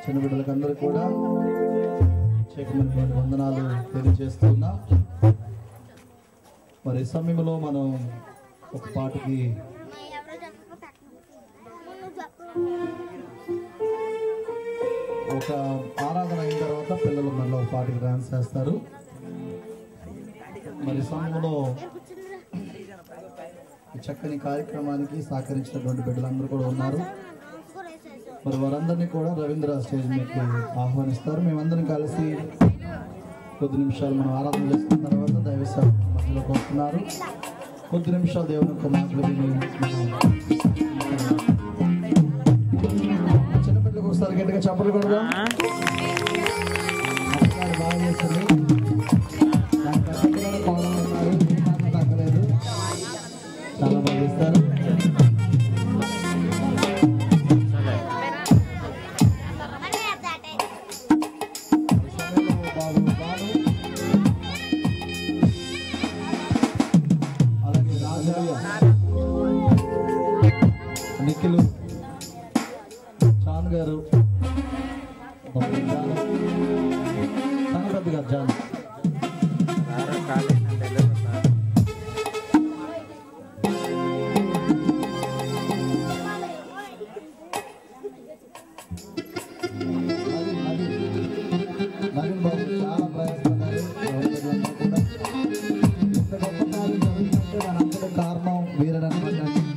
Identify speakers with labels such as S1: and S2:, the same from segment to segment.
S1: చిన్న బిడ్డలకందరూ కూడా ప్రత్యేకమైనటువంటి వందనాలు తెలియజేస్తున్నాం. మరి ఈ సమయంలో మనం ఒక పాటకి ఒక ఆరాధన అయిన తర్వాత పిల్లలు మళ్ళీ ఒక పాటకి డాన్స్ చేస్తారు. మరి సమయంలో ఈ చక్కని కార్యక్రమానికి సహకరించినటువంటి బిడ్డలందరూ కూడా ఉన్నారు. మరి వారందరినీ కూడా రవీంద్ర స్టేజ్ మీకు ఆహ్వానిస్తారు. మేమందరం కలిసి కొద్ది నిమిషాలు మనం ఆరాధన చేసుకున్న తర్వాత దైవసేవ మధ్యలోకి వస్తున్నారు. కొద్ది నిమిషాలు దేవుని యొక్క మాటలు విని చిన్నపిల్లలకు ఒకసారి గట్టిగా చప్పట్లు కొడదాం. బాగా చేస్తుంది. పాలన ఉన్నారు, తగ్గలేదు, చాలా బాగా చేస్తారు. అలాగే రాజయ్య, నిఖిల్, జాన్ గారు, సంగతి గారు, జాన్ నవీన్ బాబు చాలా ప్రయాసపడ్డారు. ఇంత గొప్ప కార్యం జరుగుతుందంటే దానంతటి కారణం వీరనమాట.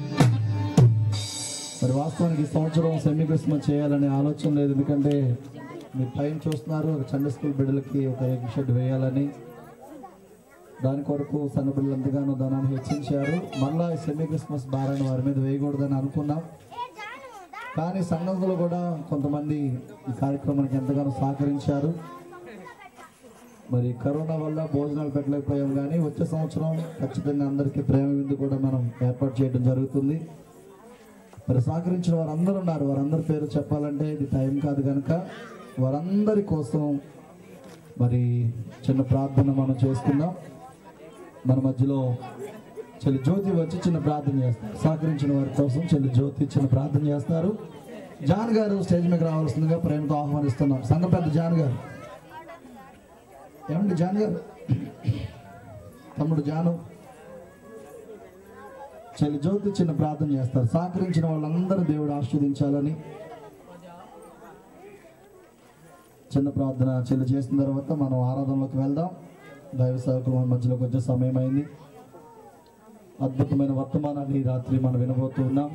S1: మరి వాస్తవానికి ఈ సంవత్సరం సెమీ క్రిస్మస్ చేయాలనే ఆలోచన లేదు. ఎందుకంటే మీరు టైం చూస్తున్నారు, ఒక సండే స్కూల్ బిడ్డలకి ఒక ఎగ్ షెడ్ వేయాలని. దాని కొరకు సంఘ బిడ్డలు ఎంతగానో ధనాన్ని హెచ్చించారు. మళ్ళీ ఈ సెమీ క్రిస్మస్ భారాన్ని వారి మీద వేయకూడదని అనుకున్నాం. కానీ సంఘంలో కూడా కొంతమంది ఈ కార్యక్రమానికి ఎంతగానో సహకరించారు. మరి కరోనా వల్ల భోజనాలు పెట్టలేకపోయాం, కానీ వచ్చే సంవత్సరం ఖచ్చితంగా అందరికీ ప్రేమ విందు కూడా మనం ఏర్పాటు చేయడం జరుగుతుంది. మరి సహకరించిన వారందరూ ఉన్నారు. వారందరి పేరు చెప్పాలంటే ఇది టైం కాదు కనుక వారందరి కోసం మరి చిన్న ప్రార్థన మనం చేసుకుందాం. మన మధ్యలో చెల్లి జ్యోతి వచ్చి చిన్న ప్రార్థన చేస్తారు. సహకరించిన వారి కోసం చెల్లి జ్యోతి చిన్న ప్రార్థన చేస్తారు. జాన్ గారు స్టేజ్ మీద రావాల్సిందిగా ప్రేమతో ఆహ్వానిస్తున్నాం. సంఘ పెద్ద జాన్ గారు. ఏమండి జాన్ గారు, తమ్ముడు జాను, చెల్లి జ్యోతి చిన్న ప్రార్థన చేస్తారు. సహకరించిన వాళ్ళందరూ దేవుడు ఆశీర్వదించాలని చిన్న ప్రార్థన చెల్లి చేసిన తర్వాత మనం ఆరాధనలోకి వెళ్దాం. దైవ సేవకులు మన మధ్యలోకి వచ్చే సమయం అయింది. అద్భుతమైన వర్తమానాన్ని రాత్రి మనం వినబోతూ ఉన్నాం.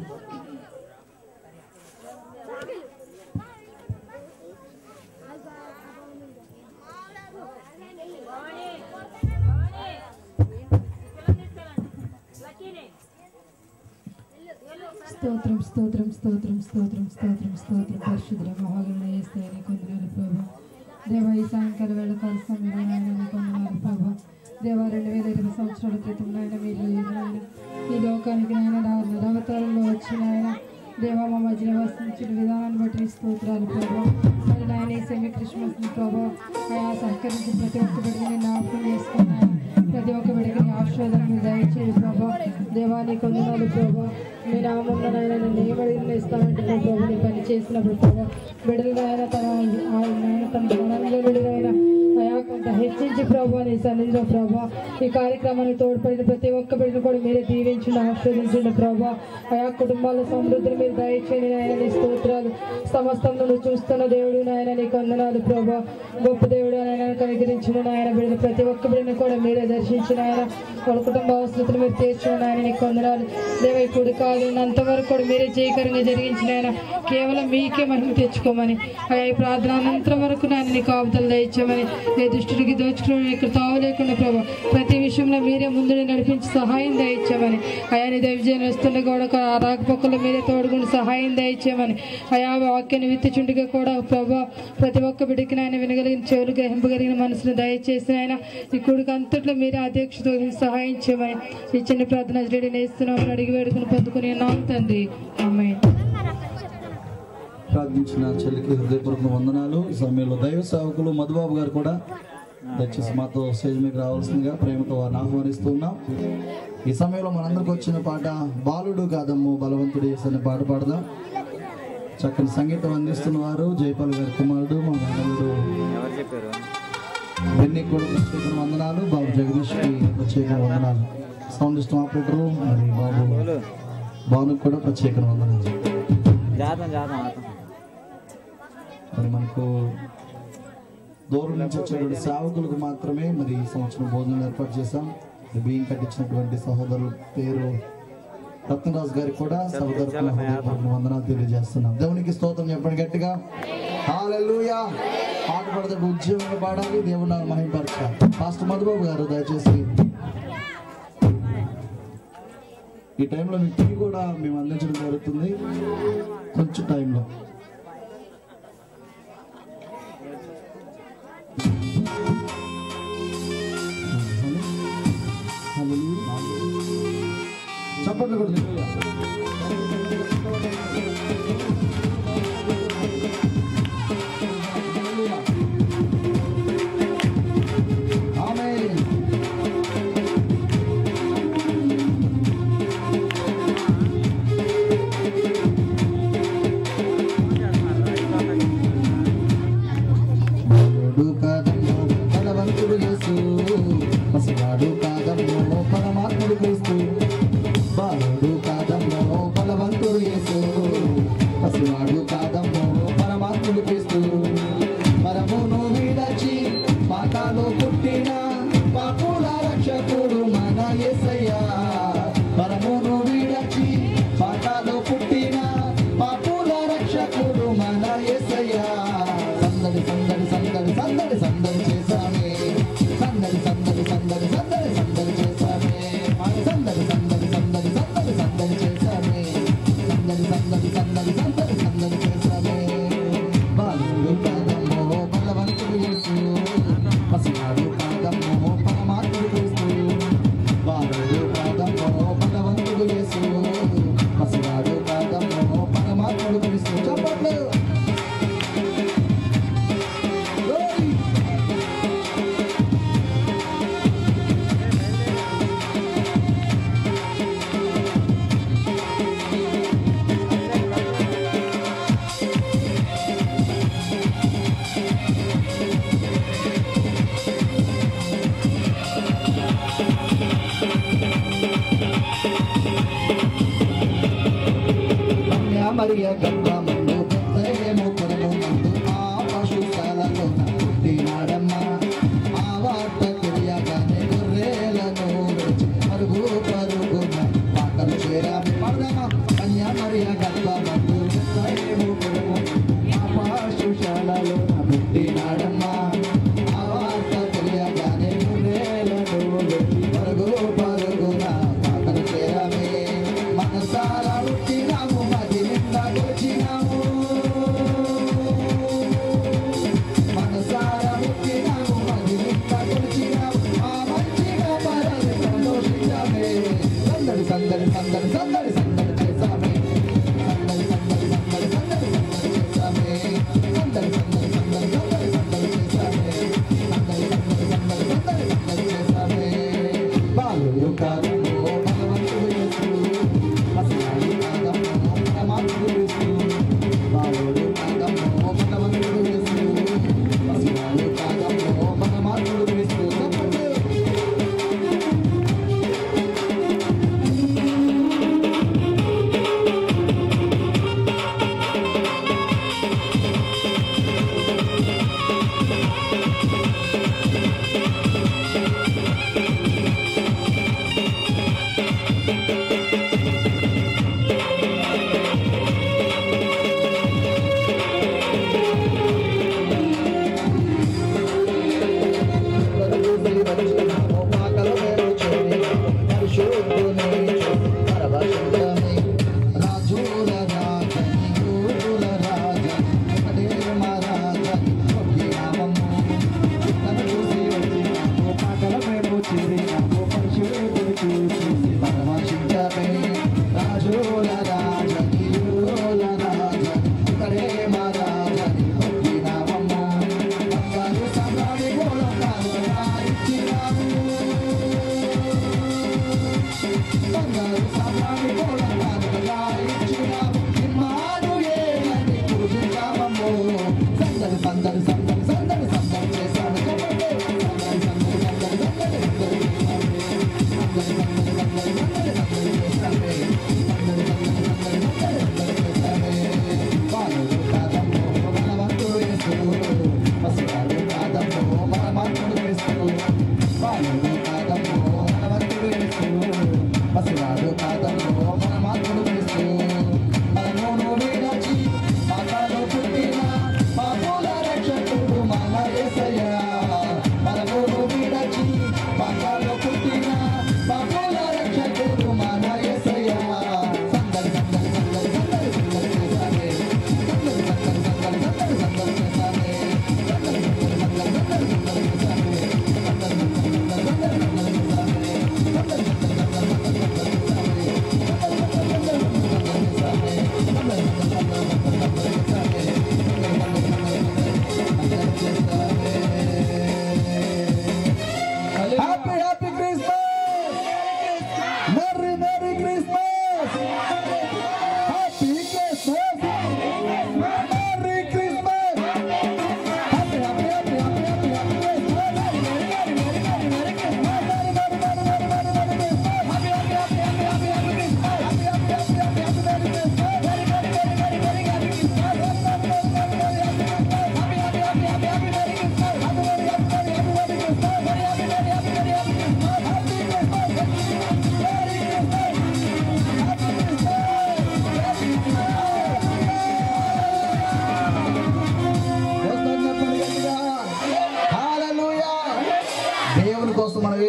S2: స్తోత్రం స్తోత్రం స్తోత్రం స్తోత్రం స్తోత్రం స్తోత్రం పరిశుద్ర మహాగణుడ యేసయ్య కొందనాలు ప్రభు. దేవ ఈ సాయంకాల వేళ కాల సమయంలో నాయన కొందనాలు ప్రభు. దేవ 2020 సంవత్సరాల క్రితం నాయన మీరు నాయన ఈ లోకానికి నాయన నవతారంలో వచ్చిన ఆయన దేవ మా మధ్యలో వసించిన విధానాన్ని బట్టి స్తోత్రాలు ప్రభు. మరి నాయన ఈ సెమీ క్రిస్మస్ని ప్రభు ఆయా సహకరించి ప్రతి ఒక్క బిడ్డని జ్ఞాపకం చేసుకున్నాను. ప్రతి ఒక్క బిడ్డకి ఆశీర్వాదం మీరు దయచేది ప్రభు. దేవాన్ని కొందనాలు ప్రభు. మీ నామంలో నాయన నన్ను ఏమడిగిన ఇస్తానంటే ప్రభు నీ పని చేసినప్పుడు ప్రభు బిడ్డలు నాయన తన ధనంలో అయా కొంత హెచ్చించి ప్రభు నీ సన్నిధిలో ప్రభు ఈ కార్యక్రమానికి తోడ్పడిన ప్రతి ఒక్క బిడ్డను కూడా మీరే దీవించండి, ఆశీర్వదించండి ప్రభు. అయా కుటుంబాల సమృద్ధిని మీరు దయచేయండి నాయన. నీ స్తోత్రాలు సమస్తంలో నువ్వు చూస్తున్న దేవుడు నాయన నీకు వందనాలు ప్రభు. గొప్ప దేవుడు నాయన కనికరించిన నాయన బిడ్డలు ప్రతి ఒక్క బిడ్డను కూడా మీరే దర్శించిన ఆయన వాళ్ళ కుటుంబ అవసరతను మీరు తీర్చిన నాయన నీకు వందనాలు. దేవ ఈ కుడి కాదు అంతవరకు కూడా మీరే జయకరంగా జరిగించిన ఆయన కేవలం మీకే మహిమ తెచ్చుకోమని అయా ఈ ప్రార్థన అనంతరం వరకు నాయన నీకు ఆపుదలు దయచేయమని, ఏ దుష్టుడికి దోచుకోవడం ఇక్కడ తావు లేకుండా ప్రభు ప్రతి విషయంలో మీరే ముందుని నడిపించి సహాయం దయచేయమని, అయా నీ దైవజనం వస్తుండే కూడా రాకపోకల్లో మీరే తోడుగుండి సహాయం దయచేయమని, అయా వాక్యాన్ని విత్తుచుండగా కూడా ప్రభు ప్రతి ఒక్క బిడ్డకి నాయన వినగలిగిన చెవులు గ్రహింపగలిగిన మనసును దయచేసిన ఆయన ఈ కుడికి అంతట్లో మీరే అధ్యక్షత సహాయం చేయమని ఈ చిన్న ప్రార్థన నేస్తున్నాం అడిగి వేడుకుని పొందుకుని నాం తండ్రి ఆమేన్.
S1: ప్రార్థించిన చెల్లికి హృదయపూర్వక వందనాలు. ఈ సమయంలో దైవ సేవకులు మధుబాబు గారు కూడా దయచేసి మాతో స్టేజ్ మీద రావాల్సిందిగా ప్రేమతో వారిని ఆహ్వానిస్తున్నాం. ఈ సమయంలో మనందరికి వచ్చిన పాట బాలుడు కాదమ్ము బలవంతుడు అనే పాట పాడదాం. చక్కని సంగీతం అందిస్తున్న వారు జైపాల్ గారి కుమారుడు మా నాన్నగారు బెన్నీ కూడా ప్రత్యేక వందనాలు. బాబు జగదీష్కి ప్రత్యేక వందనాలు. సౌండ్ సిస్టమ్ ఆపరేటరు మరి బాబు భానుకు కూడా ప్రత్యేక వందనాలు. మరి మనకు దూరం నుంచి వచ్చేటువంటి సేవకులకు మాత్రమే మరి ఈ సంవత్సరం భోజనం ఏర్పాటు చేశాం. బియ్యం కట్టించినటువంటి సహోదరుల పేరు రత్నరాజు గారికి కూడా సహోదరులకు వందనాలు తెలియజేస్తున్నాం. దేవునికి స్తోత్రం చెప్పండి గట్టిగా. హల్లెలూయా. పాట పడితే ఉద్యోగంగా పాడాలి, దేవుని మహిమపరచాలి. పాస్టర్ మధుబాబు గారు దయచేసి ఈ టైంలో మీకు టీ కూడా మేము అందించడం జరుగుతుంది. కొంచెం టైంలో చప్పట్లు కూడా
S3: మనసారా ఉట్టినాము మది నిండా గోచినాము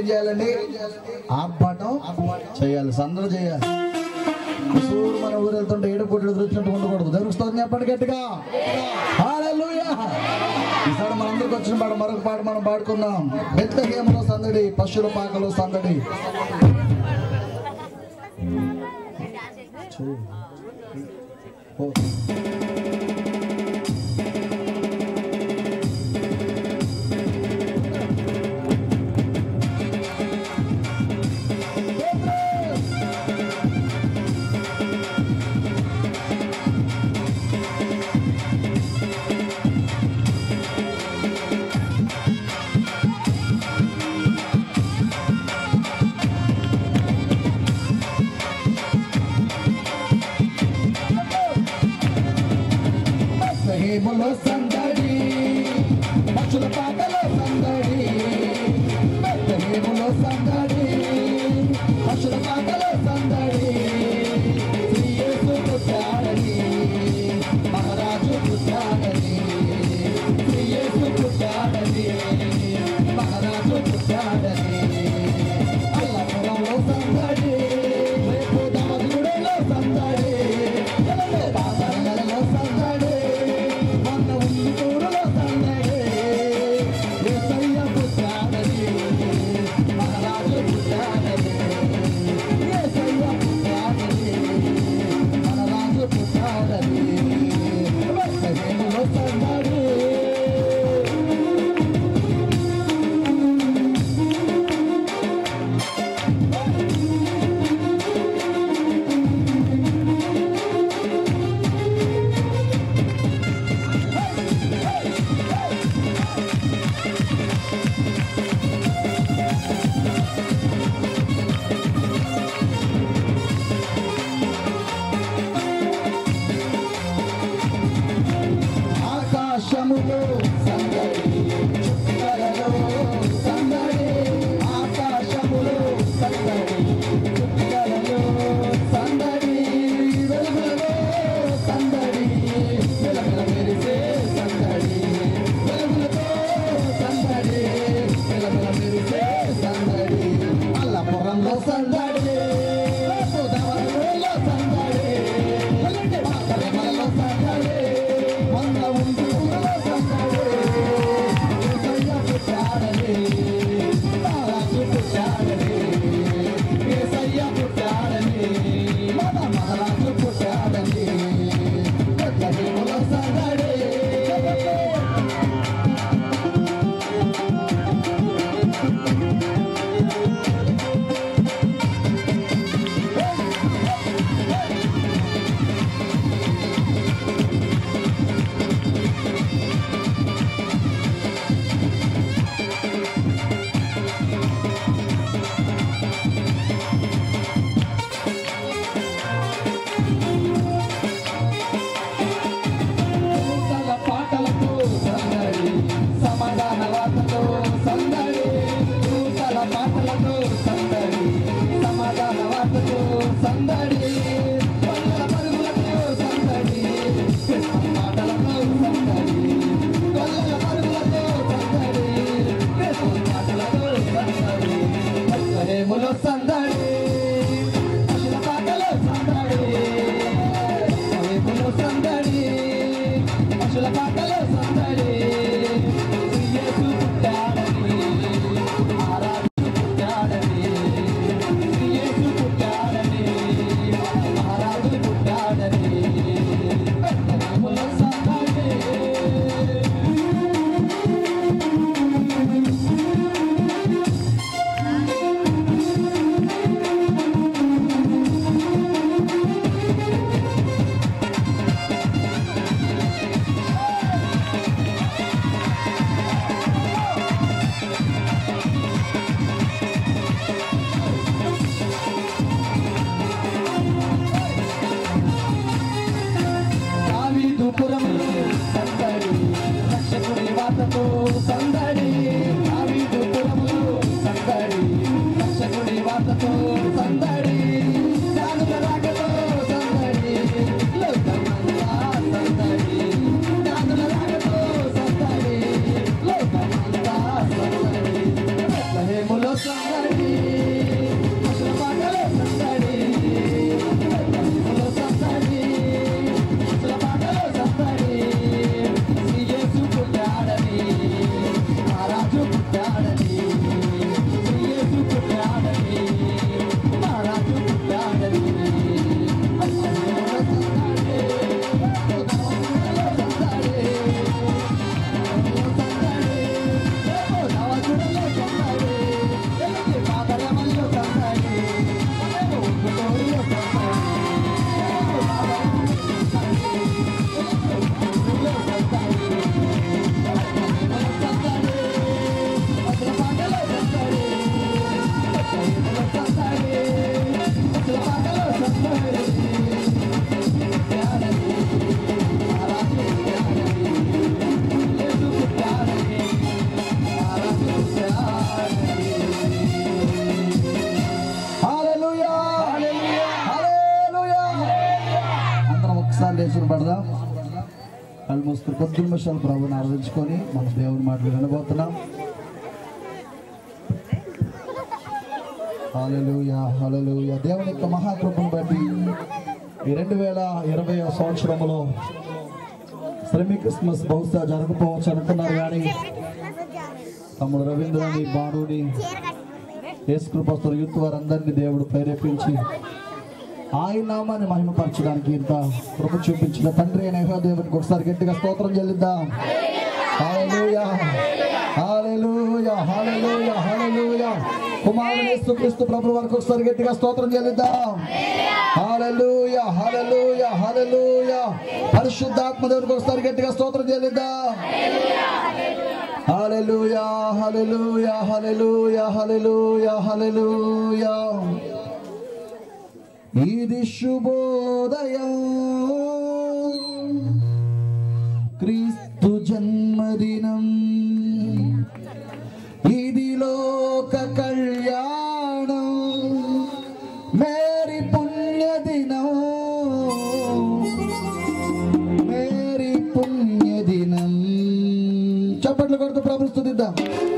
S1: ఏం చేయాలండి? ఆర్భాటం చేయాలి, సందడి చేయాలి. ఊరు మన ఊరు వెళ్తుంటే ఏడు కోట్లు ఎదురుచ్చినట్టు ఉండకూడదు. జరుగుతుంది చెప్పండి గట్టిగా. హల్లెలూయా. ఈసారి మనందరికి వచ్చిన పాట మరొక పాట మనం పాడుకుందాం. బెత్లెహేములో సందడి, పశువుల పాకలో సందడి. బెత్లెహేములో సందడి, పశువుల పాకలో సందడి. బెత్లెహేములో సందడి, పశువుల పాకలో సందడి. శ్రీ యేసు పుట్టాడని, మహారాజు పుట్టాడని. శ్రీ యేసు పుట్టాడని, మహారాజు పుట్టాడని. అల్లపురంలో సందడి, రేపు దామదుగుడలో సందడి. పాతలలో సందడి, మొన్న ఉల్లికూరులో సందడి. యేసయ్య పుట్టాడని, మహారాజు పుట్టాడని. యేసయ్య పుట్టాడని, మహారాజు పుట్టాడని. బెత్లెహేములో సందడి. ఆకాశములో సందడి, చుక్కలలో సందడి. ఆకాశములో సందడి, చుక్కలలో సందడి. వెలుగులలో సందడి, వెలుగుల మెరిసే సందడి. వెలుగులతో సందడి, వెలుగుల మెరిసే సందడి. అల్లపురంలో సందడి, గోదావరిలో సందడి. పాతరేమలలో సందడి, మొన్న ఉల్లికూరులో సందడి. యేసయ్య పుట్టాడని, మహారాజు పుట్టాడని. యేసయ్య పుట్టాడని, మన మహారాజు పుట్టాడని. బెత్లెహేములో సందడి. నూతన పాటలతో సందడి, సమాధాన వార్తతో సందడి. నూతన పాటలతో సందడి, సమాధాన వార్తతో సందడి. పల్లెల పరుగులతో సందడి, క్రిస్మస్ పాటలతో సందడి. పల్లెల పరుగులతో సందడి, క్రిస్మస్ పాటలతో సందడి. బెత్లెహేములో సందడి, పశువుల పాకలో సందడి. బెత్లెహేములో సందడి, పశువుల పాకలో సందడి. శ్రీ యేసు పుట్టాడని, మహారాజు పుట్టాడని. శ్రీ యేసు పుట్టాడని, మహారాజు పుట్టాడని. బెత్లెహేములో సందడి. కళ్ళు మూసుకుని కొద్ది నిమిషాలు ప్రభుని ఆరాధించుకొని మన దేవుని మాటలు వినబోతున్నాం. హల్లెలూయా హల్లెలూయా. దేవుని యొక్క మహాకృపను బట్టి ఈ 2020వ సంవత్సరంలో సెమీ క్రిస్మస్ బహుశా జరగకపోవచ్చు అనుకున్నారు, కానీ తమ్ముడు రవీంద్రని, బాణుని, యేసుకృపస్తుల యూత్ వారందరినీ దేవుడు ప్రేరేపించి ఆయన నామాన్ని మహిమపరచడానికి ఇంత కృప చూపించిన తండ్రి అయిన యెహోవా దేవునికి ఒకసారి గట్టిగా స్తోత్రం చెల్లిద్దాం. హల్లెలూయా హల్లెలూయా హల్లెలూయా హల్లెలూయా. కుమారుడు యేసుక్రీస్తు ప్రభువు వారికి ఒకసారి గట్టిగా స్తోత్రం చెల్లిద్దాం. హల్లెలూయా హల్లెలూయా హల్లెలూయా. పరిశుద్ధాత్మ దేవునికి ఒకసారి గట్టిగా స్తోత్రం చెల్లిద్దాం. హల్లెలూయా హల్లెలూయా హల్లెలూయా హల్లెలూయా హల్లెలూయా. ఇది శుభోదయం, క్రీస్తు జన్మదినం, ఇది లోక కళ్యాణం, మేరీ పుణ్యదినం, మేరీ పుణ్యదినం. చప్పట్లు కొడుతూ ప్రభుని స్తుతిద్దాం.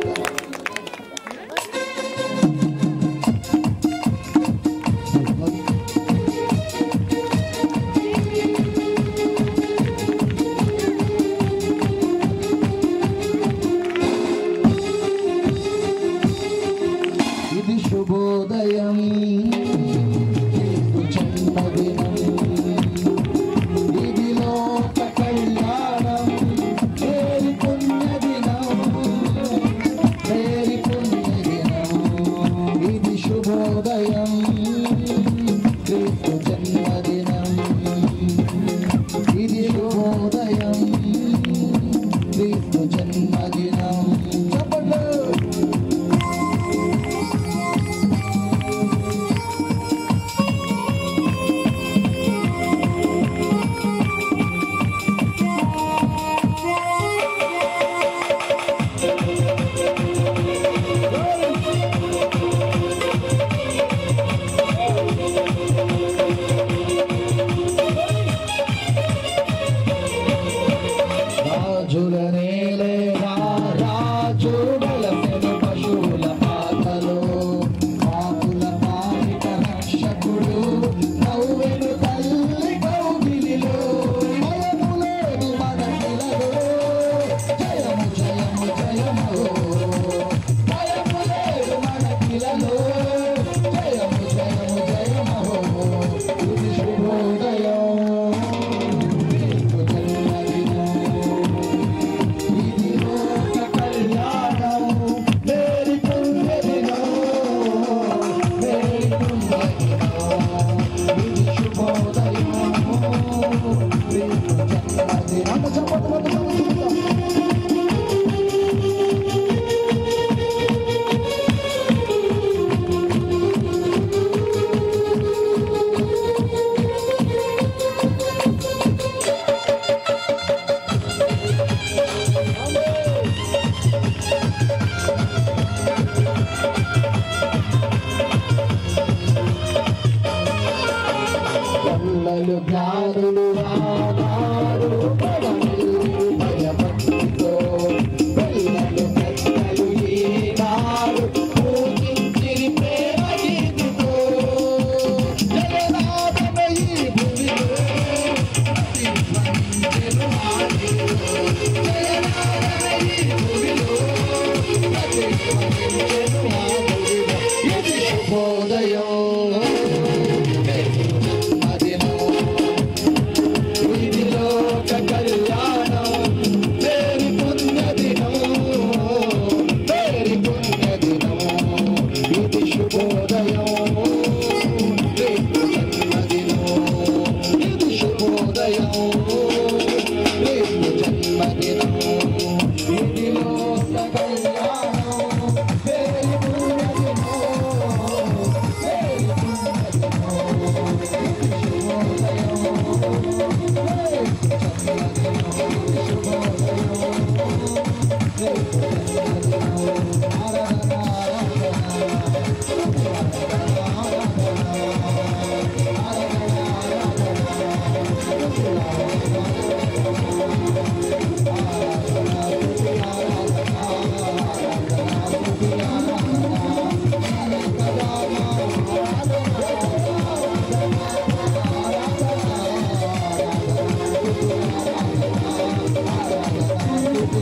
S1: ఇది శుభోదయం, జన్మదినం, ఇది లోక కళ్యాణం, మేరీ పుణ్యదినం, మేరీ పుణ్యదినం. ఇది శుభోదయం, క్రీస్తు జన్మదినం, ఇది శుభోదయం, క్రీస్తు జన్మదినం. చెప్పండి.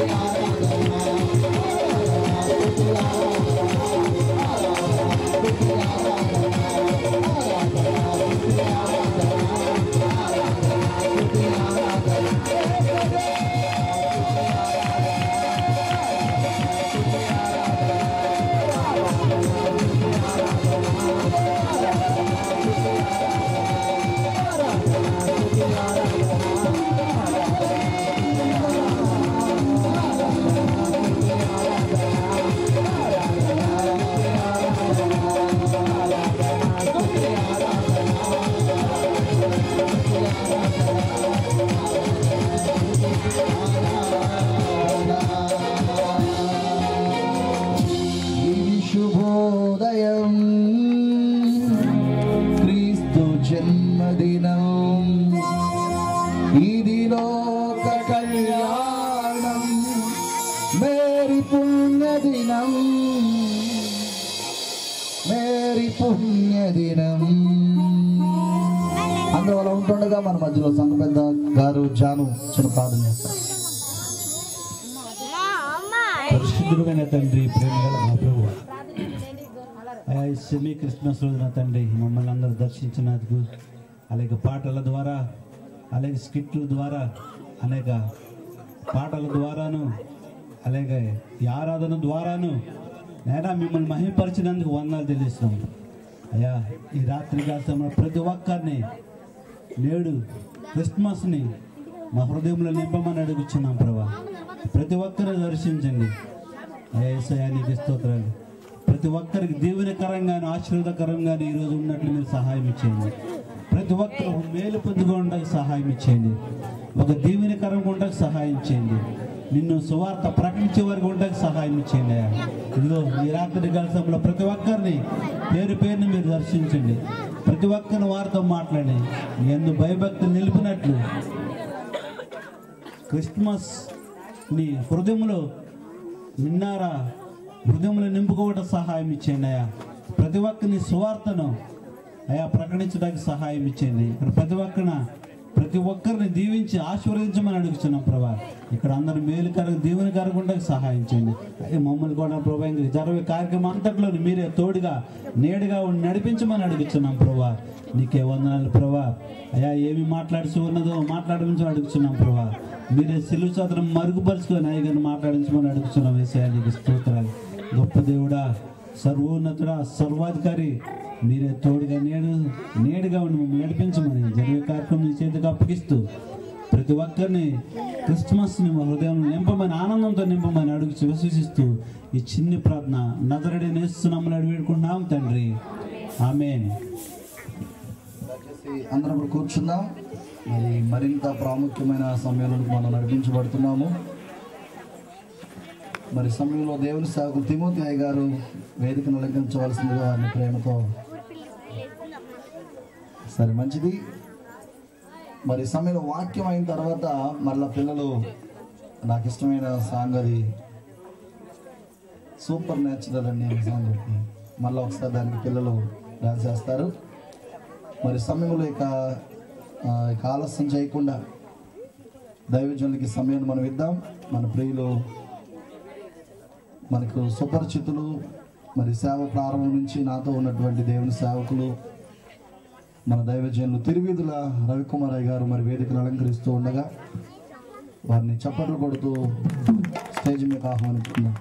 S1: శుభోదయం క్రీస్తు జన్మదినం ఇది లోక కళ్యాణం మేరీ పుణ్యదినం మేరీ పుణ్యదినం. అందువల్ల ఉంటుండగా మన మధ్యలో సంఘ పెద్ద గారు జాను చిన్న ప్రార్థన చేస్తారు.
S3: పరిశుద్ధుడైన తండ్రి, ప్రేమగల మా ప్రభువా, ఈ సెమీ క్రిస్మస్ రోజున తండ్రి మమ్మల్ని అందరూ దర్శించినందుకు, అలాగే పాటల ద్వారా, అలాగే స్కిట్ల ద్వారా, అనేక పాటల ద్వారాను, అలాగే ఈ ఆరాధన ద్వారాను నేనా మిమ్మల్ని మహిమపరిచినందుకు వందనాలు తెలియజేస్తున్నాం అయ్యా. ఈ రాత్రి కాలంలో ప్రతి ఒక్కరిని నేడు క్రిస్మస్ని మా హృదయంలో నింపమని అడుగుచున్నాం ప్రభా. ప్రతి ఒక్కరిని దర్శించండి యేసయ్యా, నీకు స్తోత్రాలు. ప్రతి ఒక్కరికి దీవెనకరంగాను ఆశీర్వాదకరంగాను ఈరోజు ఉన్నట్లు మీరు సహాయం ఇచ్చేయండి. ప్రతి ఒక్కరు మేలు పొందుకోవడానికి సహాయం ఇచ్చేయండి. ఒక దీవెనకరంగా ఉండడానికి సహాయం చేయండి. నిన్ను సువార్త ప్రకటించే వరకు ఉండడానికి సహాయం ఇచ్చేయండి అయ్యా. ఇదిగో ఈ రాత్రి కాలంలో ప్రతి ఒక్కరిని పేరు పేరుని మీరు దర్శించండి. ప్రతి ఒక్కరిని వారితో మాట్లాడి ఎందు భయభక్తులు నిలిపినట్లు క్రిస్మస్ నీ హృదయంలో నిన్నారా హృదయంలో నింపుకోవడం సహాయం ఇచ్చేయండి అయ్యా. ప్రతి ఒక్కరిని సువార్తను అయ్యా ప్రకటించడానికి సహాయం ఇచ్చేయండి. ఇక్కడ ప్రతి ఒక్కరిని దీవించి ఆశీర్వదించమని అడుగుతున్నాం ప్రభా. ఇక్కడ అందరూ దీవెనకరంగా ఉండడానికి సహాయం చేయండి. మమ్మల్ని కూడా ప్రభా ఇంకా జరిగే కార్యక్రమం అంతట్లో మీరే తోడుగా నేడుగా నడిపించమని అడుగుతున్నాం ప్రభా. నీకే వందనాలు ప్రభా. అయ్యా ఏమి మాట్లాడుతూ ఉన్నదో మాట్లాడించమని అడుగుతున్నాం ప్రభా. మీరే సిలువ సోదరం మరుగుపరుచుకొని అయ్యగారిని మాట్లాడించమని అడుగుతున్నాం. యేసయ్యా నీకు స్తోత్రాలు. గొప్ప దేవుడా, సర్వోన్నతుడా, సర్వాధికారి, మీరే తోడుగా నేడుగా ఉండి మమ్మల్ని నడిపించమని జరిగే కార్యక్రమం నీ చేతికి అప్పగిస్తూ ప్రతి ఒక్కరిని క్రిస్మస్ని మా హృదయంలో నింపమని ఆనందంతో నింపమని అడుగు విశ్వసిస్తూ ఈ చిన్ని ప్రార్థన నజరేయుడైన యేసు నామములో వేడుకుంటున్నాం తండ్రి, ఆమేన్.
S1: అందరం ఇప్పుడు కూర్చుందాం. మరింత ప్రాముఖ్యమైన సమయంలో మనం నడిపించబడుతున్నాము. మరి సమయంలో దేవుని సేవకులు తిమోతి అయ్య గారు వేదికను అలంకరించవలసిందిగా వారిని ప్రేమతో. సరే, మంచిది. మరి సమయంలో వాక్యం అయిన తర్వాత మరలా పిల్లలు నాకు ఇష్టమైన సాంగ్, అది సూపర్ న్యాచురల్ అని సాంగ్ పెట్టి మళ్ళీ ఒకసారి దానికి పిల్లలు డాన్స్ చేస్తారు. మరి సమయంలో ఇక ఆలస్యం చేయకుండా దైవజనులకి సమయాన్ని మనం ఇద్దాం. మన ప్రియులు, మనకు సుపరిచితులు, మరి సేవ ప్రారంభం నుంచి నాతో ఉన్నటువంటి దేవుని సేవకులు, మన దైవజనులు తిరువీధుల రవికుమారయ్య గారు మరి వేదికను అలంకరిస్తూ ఉండగా వారిని చప్పట్లు కొడుతూ స్టేజ్ మీద ఆహ్వానిస్తున్నాం.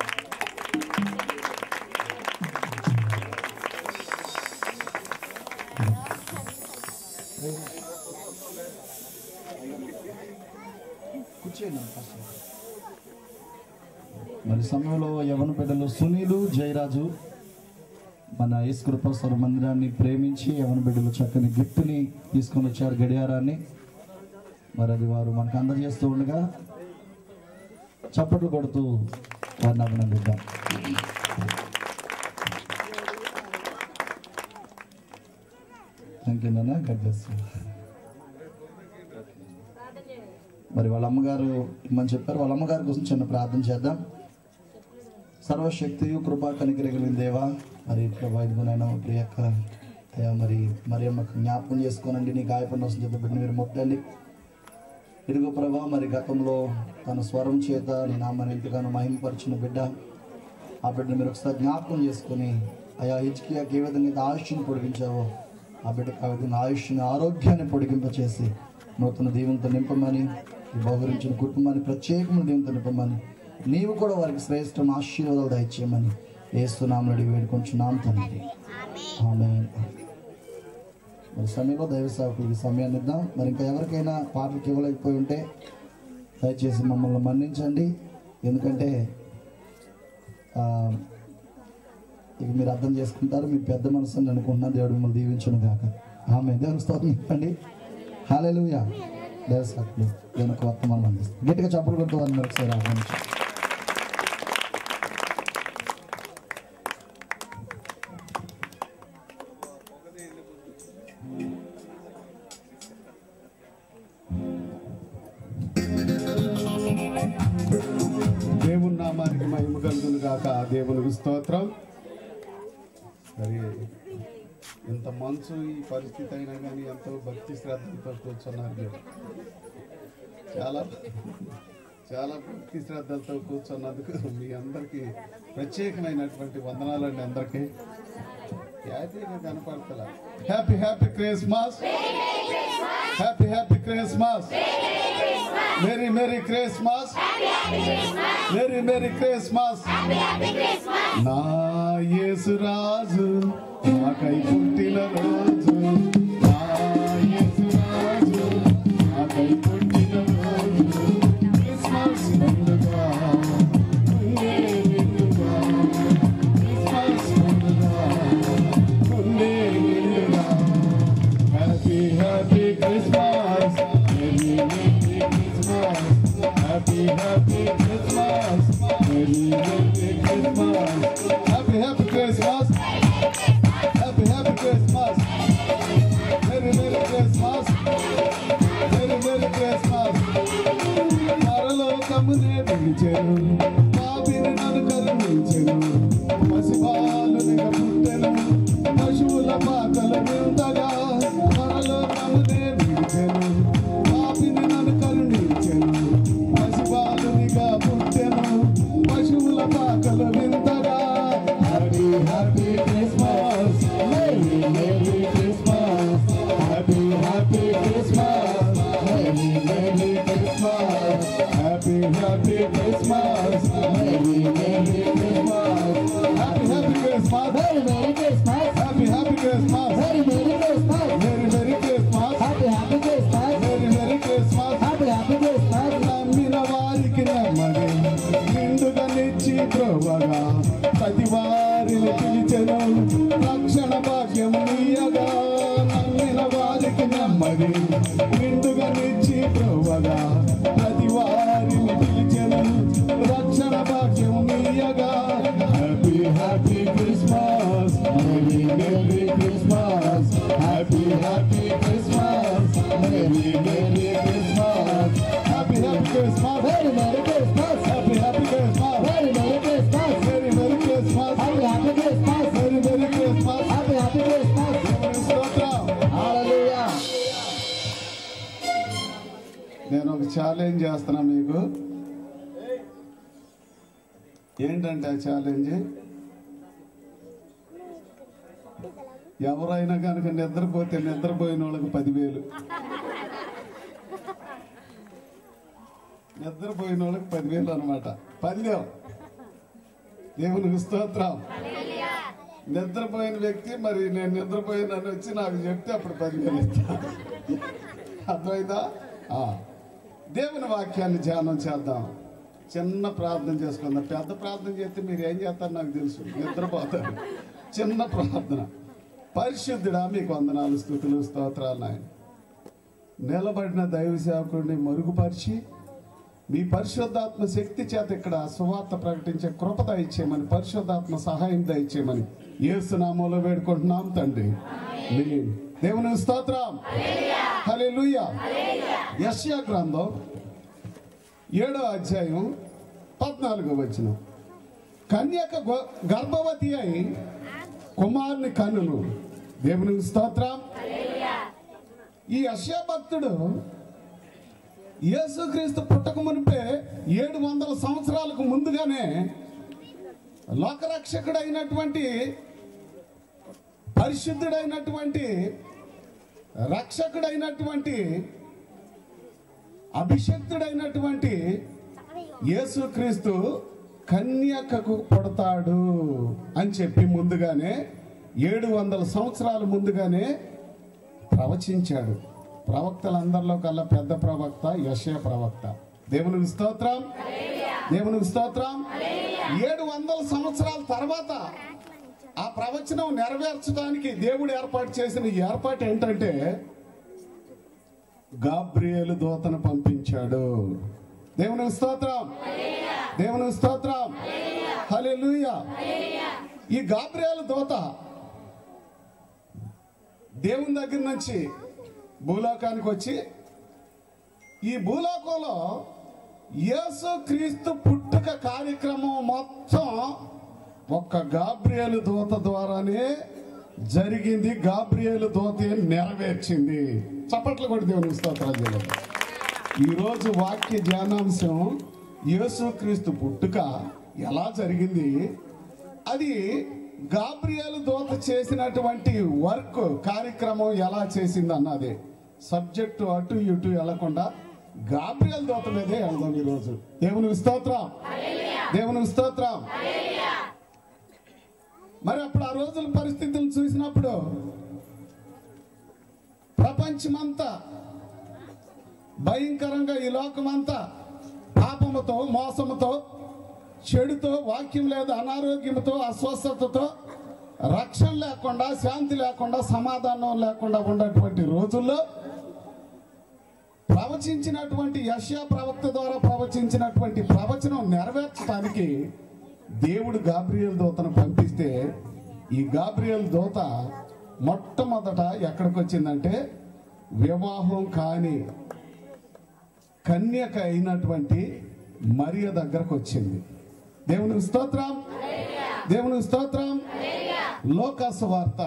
S1: మరి సమయంలో యవన బిడ్డలు సునీలు, జయరాజు మన యేసుకృపా మందిరాన్ని ప్రేమించి యవన బిడ్డలు చక్కని గిఫ్ట్ని తీసుకొని వచ్చారు, గడియారాన్ని. మరి అది వారు మనకు అందజేస్తూ ఉండగా చప్పట్లు కొడుతూ వారిని అభినందిద్దాం. థ్యాంక్ యూ నాన్న, గాడ్ బ్లెస్ యు. మరి వాళ్ళ అమ్మగారు ఇమ్మని చెప్పారు. వాళ్ళ అమ్మగారి కోసం చిన్న ప్రార్థన చేద్దాం. సర్వశక్తియు కృపా కనికరగలిగిన దేవా, మరి ప్రభా ఇదిగోనైనా ప్రియక్క అయ్యా, మరి అమ్మకు జ్ఞాపకం చేసుకోనండి. నీ గాయపడిన వస్తుంది బిడ్డను మీరు ముట్టండి. ఇదిగో ప్రభా, మరి గతంలో తన స్వరం చేత నీ నామాన్ని ఎంతగానో మహిమపరిచిన బిడ్డ, ఆ బిడ్డను మీరు ఒకసారి జ్ఞాపకం చేసుకుని అయా హిజ్కియాకి ఏ విధంగా అయితే ఆయుష్ని పొడిగించావో ఆ బిడ్డకు ఆ విధంగా ఆయుష్ని ఆరోగ్యాన్ని పొడిగింపచేసి నూతన దీవెనతో నింపమని, ఈ బహురించిన కుటుంబాన్ని ప్రత్యేకమైన దీవెనతో నింపమని, నీవు కూడా వారికి శ్రేష్టమైన ఆశీర్వాదాలు దయచేయమని యేసునామములో అడిగి వేడుకొంచున్నాం తండ్రి, ఆమేన్. మరి సమయంలో దైవ సేవకులకి సమయాన్ని ఇద్దాం. మరి ఇంకా ఎవరికైనా పాటలకు ఇవ్వలేకపోయి ఉంటే దయచేసి మమ్మల్ని మన్నించండి. ఎందుకంటే ఇక మీరు అర్థం చేసుకుంటారు, మీ పెద్ద మనసు అని అనుకుంటున్నాను. దేవుడు మిమ్మల్ని దీవించును గాక. ఆమేన్. దేవుని స్తోత్రం చెప్పండి. హల్లెలూయా. దైవ సేవకులు దేవునికి వర్తమానం అందిస్తారు. గట్టిగా చప్పట్లు కొడుతూ వారిని ఒకసారి ఆహ్వానించండి.
S4: దేవుని నామానికి మహిమ కలుగును గాక. దేవునికి స్తోత్రం. మరి ఇంత మంచు ఈ పరిస్థితి అయినా కానీ ఎంతో భక్తి శ్రద్ధలతో కూర్చున్నారు మీరు. చాలా చాలా భక్తి శ్రద్ధలతో కూర్చున్నందుకు మీ అందరికీ ప్రత్యేకమైనటువంటి వందనాలండి. అందరికీ హ్యాపీగా కనపడతలా. Happy happy Christmas, happy happy Christmas, merry merry Christmas, merry merry Christmas. నా యేసు రాజు నాకై పుట్టిన రోజు, నా యేసు రాజు నాకై పుట్టిన రోజు. క్రిస్మస్ పండుగ ముందే నిండుగా, క్రిస్మస్ పండుగ ముందే నిండుగా. Happy happy Christmas, merry merry Christmas, happy happy Christmas, merry merry Christmas, happy happy Christmas, happy happy Christmas, merry merry Christmas, merry merry Christmas. పరలోకమునే పిలిచెను, పాపిని నన్ను కరుణించెను, పసిబాలునిగా పుట్టెను, పశువుల పాకలు వింతగా. పరలోకమునే పిలిచెను, పాపిని నన్ను కరుణించెను, పసిబాలునిగా పుట్టెను, పశువుల పాకలు వింతగా. Happy happy Christmas, merry merry Christmas, happy happy Christmas, merry merry Christmas, happy happy Christmas, merry merry Christmas, happy happy Christmas,
S5: Merry Merry Christmas,
S4: happy happy Christmas,
S5: Merry Merry Christmas,
S4: merry merry Christmas,
S5: Happy Happy Christmas,
S4: merry merry Christmas.
S5: Happy Happy Christmas,
S4: నమ్మిన వారికి నెమ్మది నిండుగా నిచ్చి త్రోవగా, ప్రతి వారిని పిలిచెను, రక్షణ భాగ్యము నీయగా. నమ్మిన వారికి నెమ్మది నిండుగా నిచ్చి త్రోవగా, ప్రతి వారిని పిలిచెను, రక్షణ భాగ్యము నీయగా. Happy happy Christmas, merry merry Christmas, happy happy Christmas, merry merry Christmas, happy happy Christmas,
S5: Merry Merry Christmas,
S4: happy happy Christmas,
S5: Merry Merry Christmas,
S4: merry merry Christmas,
S5: Happy Happy Christmas,
S4: merry merry Christmas.
S5: Happy Happy Christmas,
S4: దేవుని స్తోత్రం.
S5: Hallelujah.
S4: నేను ఒక challenge చేస్తున్నా మీకు. ఏంటంటే ఆ challenge, ఎవరైనా కనుక నిద్రపోతే నిద్రపోయిన వాళ్ళకి 10,000, నిద్రపోయిన వాళ్ళకి 10,000 అనమాట. పందెం. దేవునికి స్తోత్రం. నిద్రపోయిన వ్యక్తి మరి నేను నిద్రపోయినని వచ్చి నాకు చెప్తే అప్పుడు 10,000 ఇస్తా. అర్థమైందా? దేవుని వాక్యాన్ని ధ్యానం చేద్దాం. చిన్న ప్రార్థన చేసుకుందాం. పెద్ద ప్రార్థన చేస్తే మీరు ఏం చేస్తారు నాకు తెలుసు, నిద్రపోతారు. చిన్న ప్రార్థన. పరిశుద్ధుడా మీకు వందనాలు, స్తుతులు, స్తోత్రాలు నాయన. నిలబడిన దైవ సేవకుడిని మరుగుపరిచి మీ పరిశుద్ధాత్మ శక్తి చేత ఇక్కడ సువార్త ప్రకటించే కృప దయచేయమని, పరిశుద్ధాత్మ సహాయం దయచేయమని యేసు నామములో వేడుకుంటున్నాం తండ్రి. ఆమేన్. దేవునికి స్తోత్రం. హల్లెలూయా. యెషయా గ్రంథం 7వ అధ్యాయం 14వ వచనం. కన్యక గర్భవతి అయి కుమారుని కన్నులు. దేవునికి స్తోత్రం. ఈ యెషయా భక్తుడు యేసుక్రీస్తు పుట్టక మునిపే 700 సంవత్సరాలకు ముందుగానే లోకరక్షకుడైనటువంటి పరిశుద్ధుడైనటువంటి రక్షకుడైనటువంటి అభిషక్తుడైనటువంటి యేసుక్రీస్తు కన్యకకు పుడతాడు అని చెప్పి ముందుగానే 700 సంవత్సరాల ముందుగానే ప్రవచించాడు. ప్రవక్తలందరిలో కల్లా పెద్ద ప్రవక్త యెషయా ప్రవక్త. దేవునికి స్తోత్రం, దేవునికి స్తోత్రం. 700 సంవత్సరాల తర్వాత ఆ ప్రవచనం నెరవేర్చడానికి దేవుడు ఏర్పాటు చేసిన ఈ ఏర్పాటు ఏంటంటే గాబ్రియేలు దూతను పంపించాడు. దేవునికి స్తోత్రం, దేవునికి స్తోత్రం, హల్లెలూయా. ఈ గాబ్రియేలు దూత దేవుని దగ్గర నుంచి భూలోకానికి వచ్చి ఈ భూలోకంలో యేసుక్రీస్తు పుట్టుక కార్యక్రమం మొత్తం ఒక్క గాబ్రియేలు దూత ద్వారానే జరిగింది. గాబ్రియేలు దూతే నెరవేర్చింది. చప్పట్లు కూడా దేవునికి స్తోత్రాలు చేయాలి. ఈరోజు వాక్య ధ్యానాంశం యేసుక్రీస్తు పుట్టుక ఎలా జరిగింది, అది గాబ్రియేలు దూత చేసినటువంటి వర్క్ కార్యక్రమం ఎలా చేసింది అన్నది. సబ్జెక్టు అటు ఇటు వెళ్లకుండా గాబ్రియేలు దూత మీదే వెళ్దాం ఈరోజు. దేవునికి స్తోత్రం, దేవునికి స్తోత్రం. మరి అప్పుడు ఆ రోజుల పరిస్థితులను చూసినప్పుడు ప్రపంచమంతా భయంకరంగా, ఈ లోకమంతా పాపముతో, మోసముతో, చెడుతో, వాక్యం లేదు, అనారోగ్యంతో, అస్వస్థతతో, రక్షణ లేకుండా, శాంతి లేకుండా, సమాధానం లేకుండా ఉన్నటువంటి రోజుల్లో ప్రవచించినటువంటి యెషయా ప్రవక్త ద్వారా ప్రవచించినటువంటి ప్రవచనం నెరవేర్చడానికి దేవుడు గాబ్రియేలు దూతను పంపిస్తే ఈ గాబ్రియేలు దూత మొట్టమొదట ఎక్కడికి వచ్చిందంటే వివాహం కాని కన్యక అయినటువంటి మరియ దగ్గరకు వచ్చింది. దేవునికి స్తోత్రం, దేవునికి స్తోత్రం. లోకాసు వార్త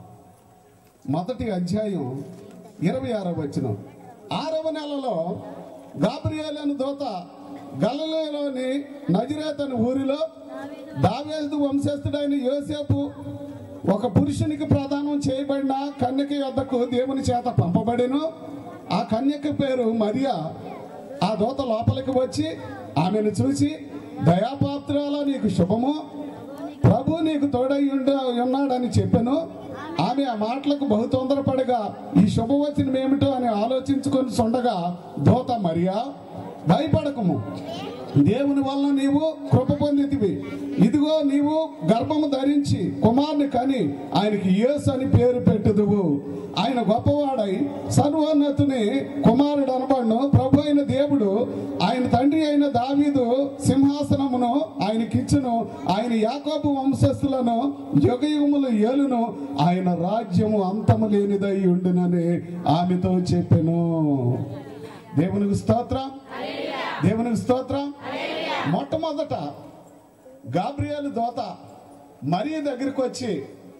S4: 1వ అధ్యాయం 26వ వచనం. 6వ నెలలో గాబ్రియేలు అను దూత గలిలయలోని నజరేతు అనే ఊరిలో దావీదు వంశస్థుడైన యోసేపు ఒక పురుషునికి ప్రదానం చేయబడిన కన్యక యొద్దకు దేవుని చేత పంపబడెను. ఆ కన్యక పేరు మరియా. ఆ దూత లోపలికి వచ్చి ఆమెను చూసి, దయాపాత్రాల నీకు శుభము, ప్రభు నీకు తోడై ఉన్నాడని చెప్పెను. ఆమె ఆ మాటలకు బహు తొందరపడగా ఈ శుభవచనం ఏమిటో అని ఆలోచించుకొని ఉండగా దూత మరియా, భయపడకము, దేవుని వల్ల నీవు కృప పొందితివి. ఇదిగో నీవు గర్భము ధరించి కుమారుని కని ఆయనకి యేసు అని పేరు పెట్టుదువు. ఆయన గొప్పవాడై సర్వోన్నతుని కుమారుడు అనబడును. ప్రభు అయిన దేవుడు ఆయన తండ్రి అయిన దావీదు సింహాసనమును ఆయనకిచ్చును. ఆయన యాకోబు వంశస్థులను యుగయుగములు ఏలును. ఆయన రాజ్యము అంతము లేనిదై ఉండునని ఆమెతో చెప్పెను. దేవునికి స్తోత్రం, దేవునికి స్తోత్రం. మొట్టమొదట గాబ్రియేలు దూత మరియ దగ్గరికి వచ్చి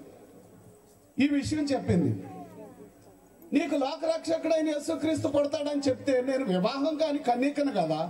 S4: ఈ విషయం చెప్పింది. నీకు లోకరక్షకుడైన యేసుక్రీస్తు పుడతాడని చెప్తే, నేను వివాహం కాని కన్యకను కదా,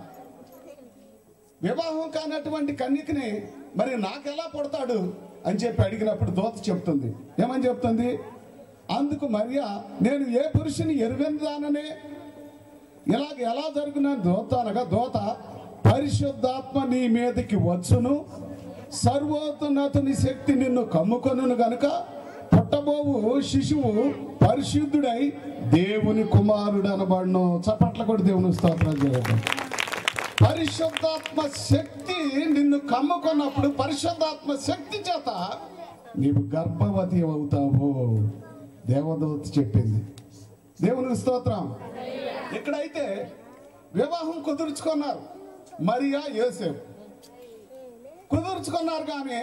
S4: వివాహం కానటువంటి కన్యకని మరి నాకెలా పుడతాడు అని చెప్పి అడిగినప్పుడు దూత చెప్తుంది. ఏమని చెప్తుంది? అందుకు మరియా, నేను ఏ పురుషుని ఎరుగనిదాననే ఇలాగ ఎలా జరుగున దూత అనగా, దూత పరిశుద్ధాత్మ నీ మీదకి వచ్చును, సర్వోన్నతుని శక్తి నిన్ను కమ్ముకొనును గనుక పుట్టబోవు శిశువు పరిశుద్ధుడై దేవుని కుమారుడు అనబడును. చప్పట్ల కూడా దేవుని స్తోత్రం చేయండి. పరిశుద్ధాత్మ శక్తి నిన్ను కమ్ముకున్నప్పుడు పరిశుద్ధాత్మ శక్తి చేత నీవు గర్భవతి అవుతావు. దేవదూత చెప్పింది. దేవునికి స్తోత్రం. ఇక్కడైతే వివాహం కుదుర్చుకున్నారు మరియా యోసేపు, కుదుర్చుకున్నారు. కానీ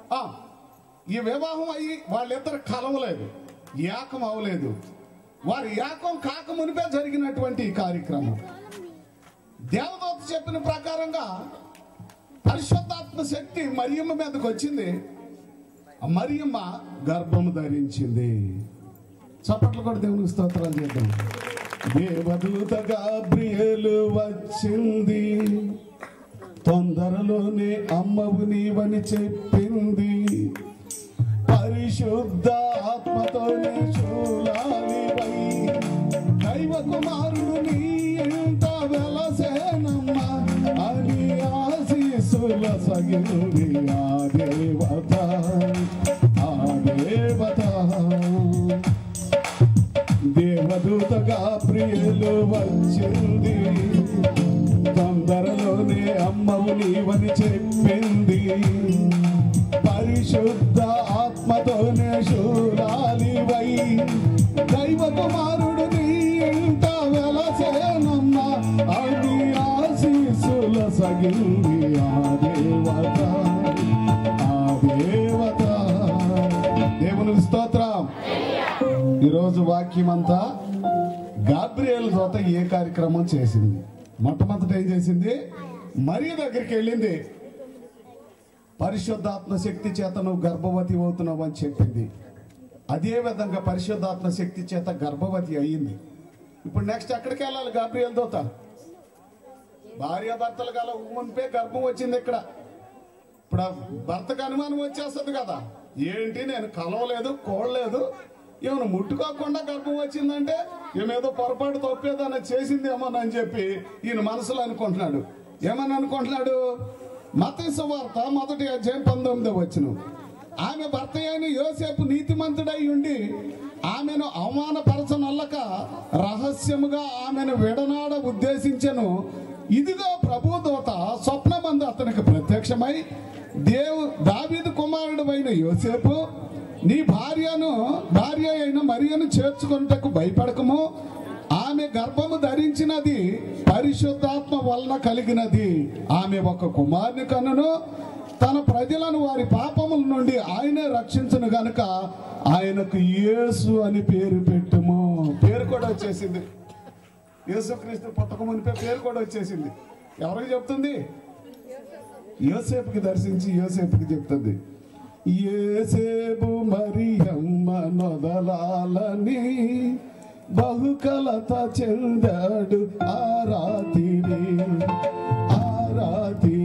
S4: ఈ వివాహం అయ్యి వాళ్ళిద్దరు కలవలేదు, ఏకం అవ్వలేదు. వారి ఏకం కాక మునిపే జరిగినటువంటి ఈ కార్యక్రమం. దేవదూత చెప్పిన ప్రకారంగా పరిశుద్ధాత్మ శక్తి మరియమ్మ మీదకి వచ్చింది. మరియమ్మ గర్భము ధరించింది. చప్పట్లు కూడా దేవునికి స్తోత్రాలు చేద్దాం. దేవదూత గాబ్రియేలు వచ్చింది, తొందరలోనే అమ్మవు నీవని చెప్పింది. పరిశుద్ధ ఆత్మతోనే శూలాలివై దైవ కుమారుడు నీ ఎంత వెలసేనమ్మా అని ఆశీస్సుల సగిలి ఆ దేవత, ఆ దేవత. దేవదూత గాబ్రియేలు వచ్చింది, తొందరలోనే అమ్మవు నీవని చెప్పింది. పరిశుద్ధ ఆత్మతోనే శూలాలివై దైవ కుమారుడు నీ ఇంట వెలసేనమ్మా అని ఆశీస్సుల సగిలి ఆ దేవత, ఆ దేవత. దేవునికి స్తోత్రం. ఈరోజు వాక్యం అంతా గాబ్రియేలు దూత ఏ కార్యక్రమం చేసింది? మొట్టమొదట ఏం చేసింది? మరియ దగ్గరికి వెళ్ళింది. పరిశుద్ధాత్మ శక్తి చేత నువ్వు గర్భవతి అవుతున్నావు అని చెప్పింది. అదే విధంగా పరిశుద్ధాత్మ శక్తి చేత గర్భవతి అయ్యింది. ఇప్పుడు నెక్స్ట్ ఎక్కడికి వెళ్ళాలి గాబ్రియేలు దూత? భార్యాభర్తలు గల మునిపే గర్భం వచ్చింది. ఇక్కడ ఇప్పుడు ఆ భర్తకు అనుమానం వచ్చేస్తుంది కదా, ఏంటి నేను కలవలేదు కోడలేదు, ఏమైనా ముట్టుకోకుండా గర్భం వచ్చిందంటే ఏమేదో పొరపాటు తప్పేదని చేసిందేమోనని చెప్పి ఈయన మనసులో అనుకుంటున్నాడు. ఏమని అనుకుంటున్నాడు? మత్తయి సువార్త 1వ అధ్యాయం 19వ వచనం, ఆమె భర్త అయిన యోసేపు నీతిమంతుడై ఉండి ఆమెను అవమానపరచనల్లక రహస్యముగా ఆమెను విడనాడ ఉద్దేశించెను. ఇదిగో ప్రభు దూత స్వప్నమందు అతనికి ప్రత్యక్షమై, దావీదు కుమారుడు అయిన యోసేపు, నీ భార్య అయిన మరియను చేర్చుకొనుటకు భయపడకము. ఆమె గర్భము ధరించినది పరిశుద్ధాత్మ వలన కలిగినది. ఆమె ఒక కుమారుని కనును, తన ప్రజలను వారి పాపముల నుండి ఆయనే రక్షించును గనుక ఆయనకు యేసు అని పేరు పెట్టుము. పేరు కూడా వచ్చేసింది. యేసుక్రీస్తు పుట్టక మునిపే పేరు కూడా వచ్చేసింది. ఎవరికి చెప్తుంది? యోసేపుకి దర్శించి యోసేపుకి చెప్తుంది. యేసేపు మరియమ్మ నొదలాలని బహుకలత చెందాడు ఆ రాత్రి, ఆ రాత్రి.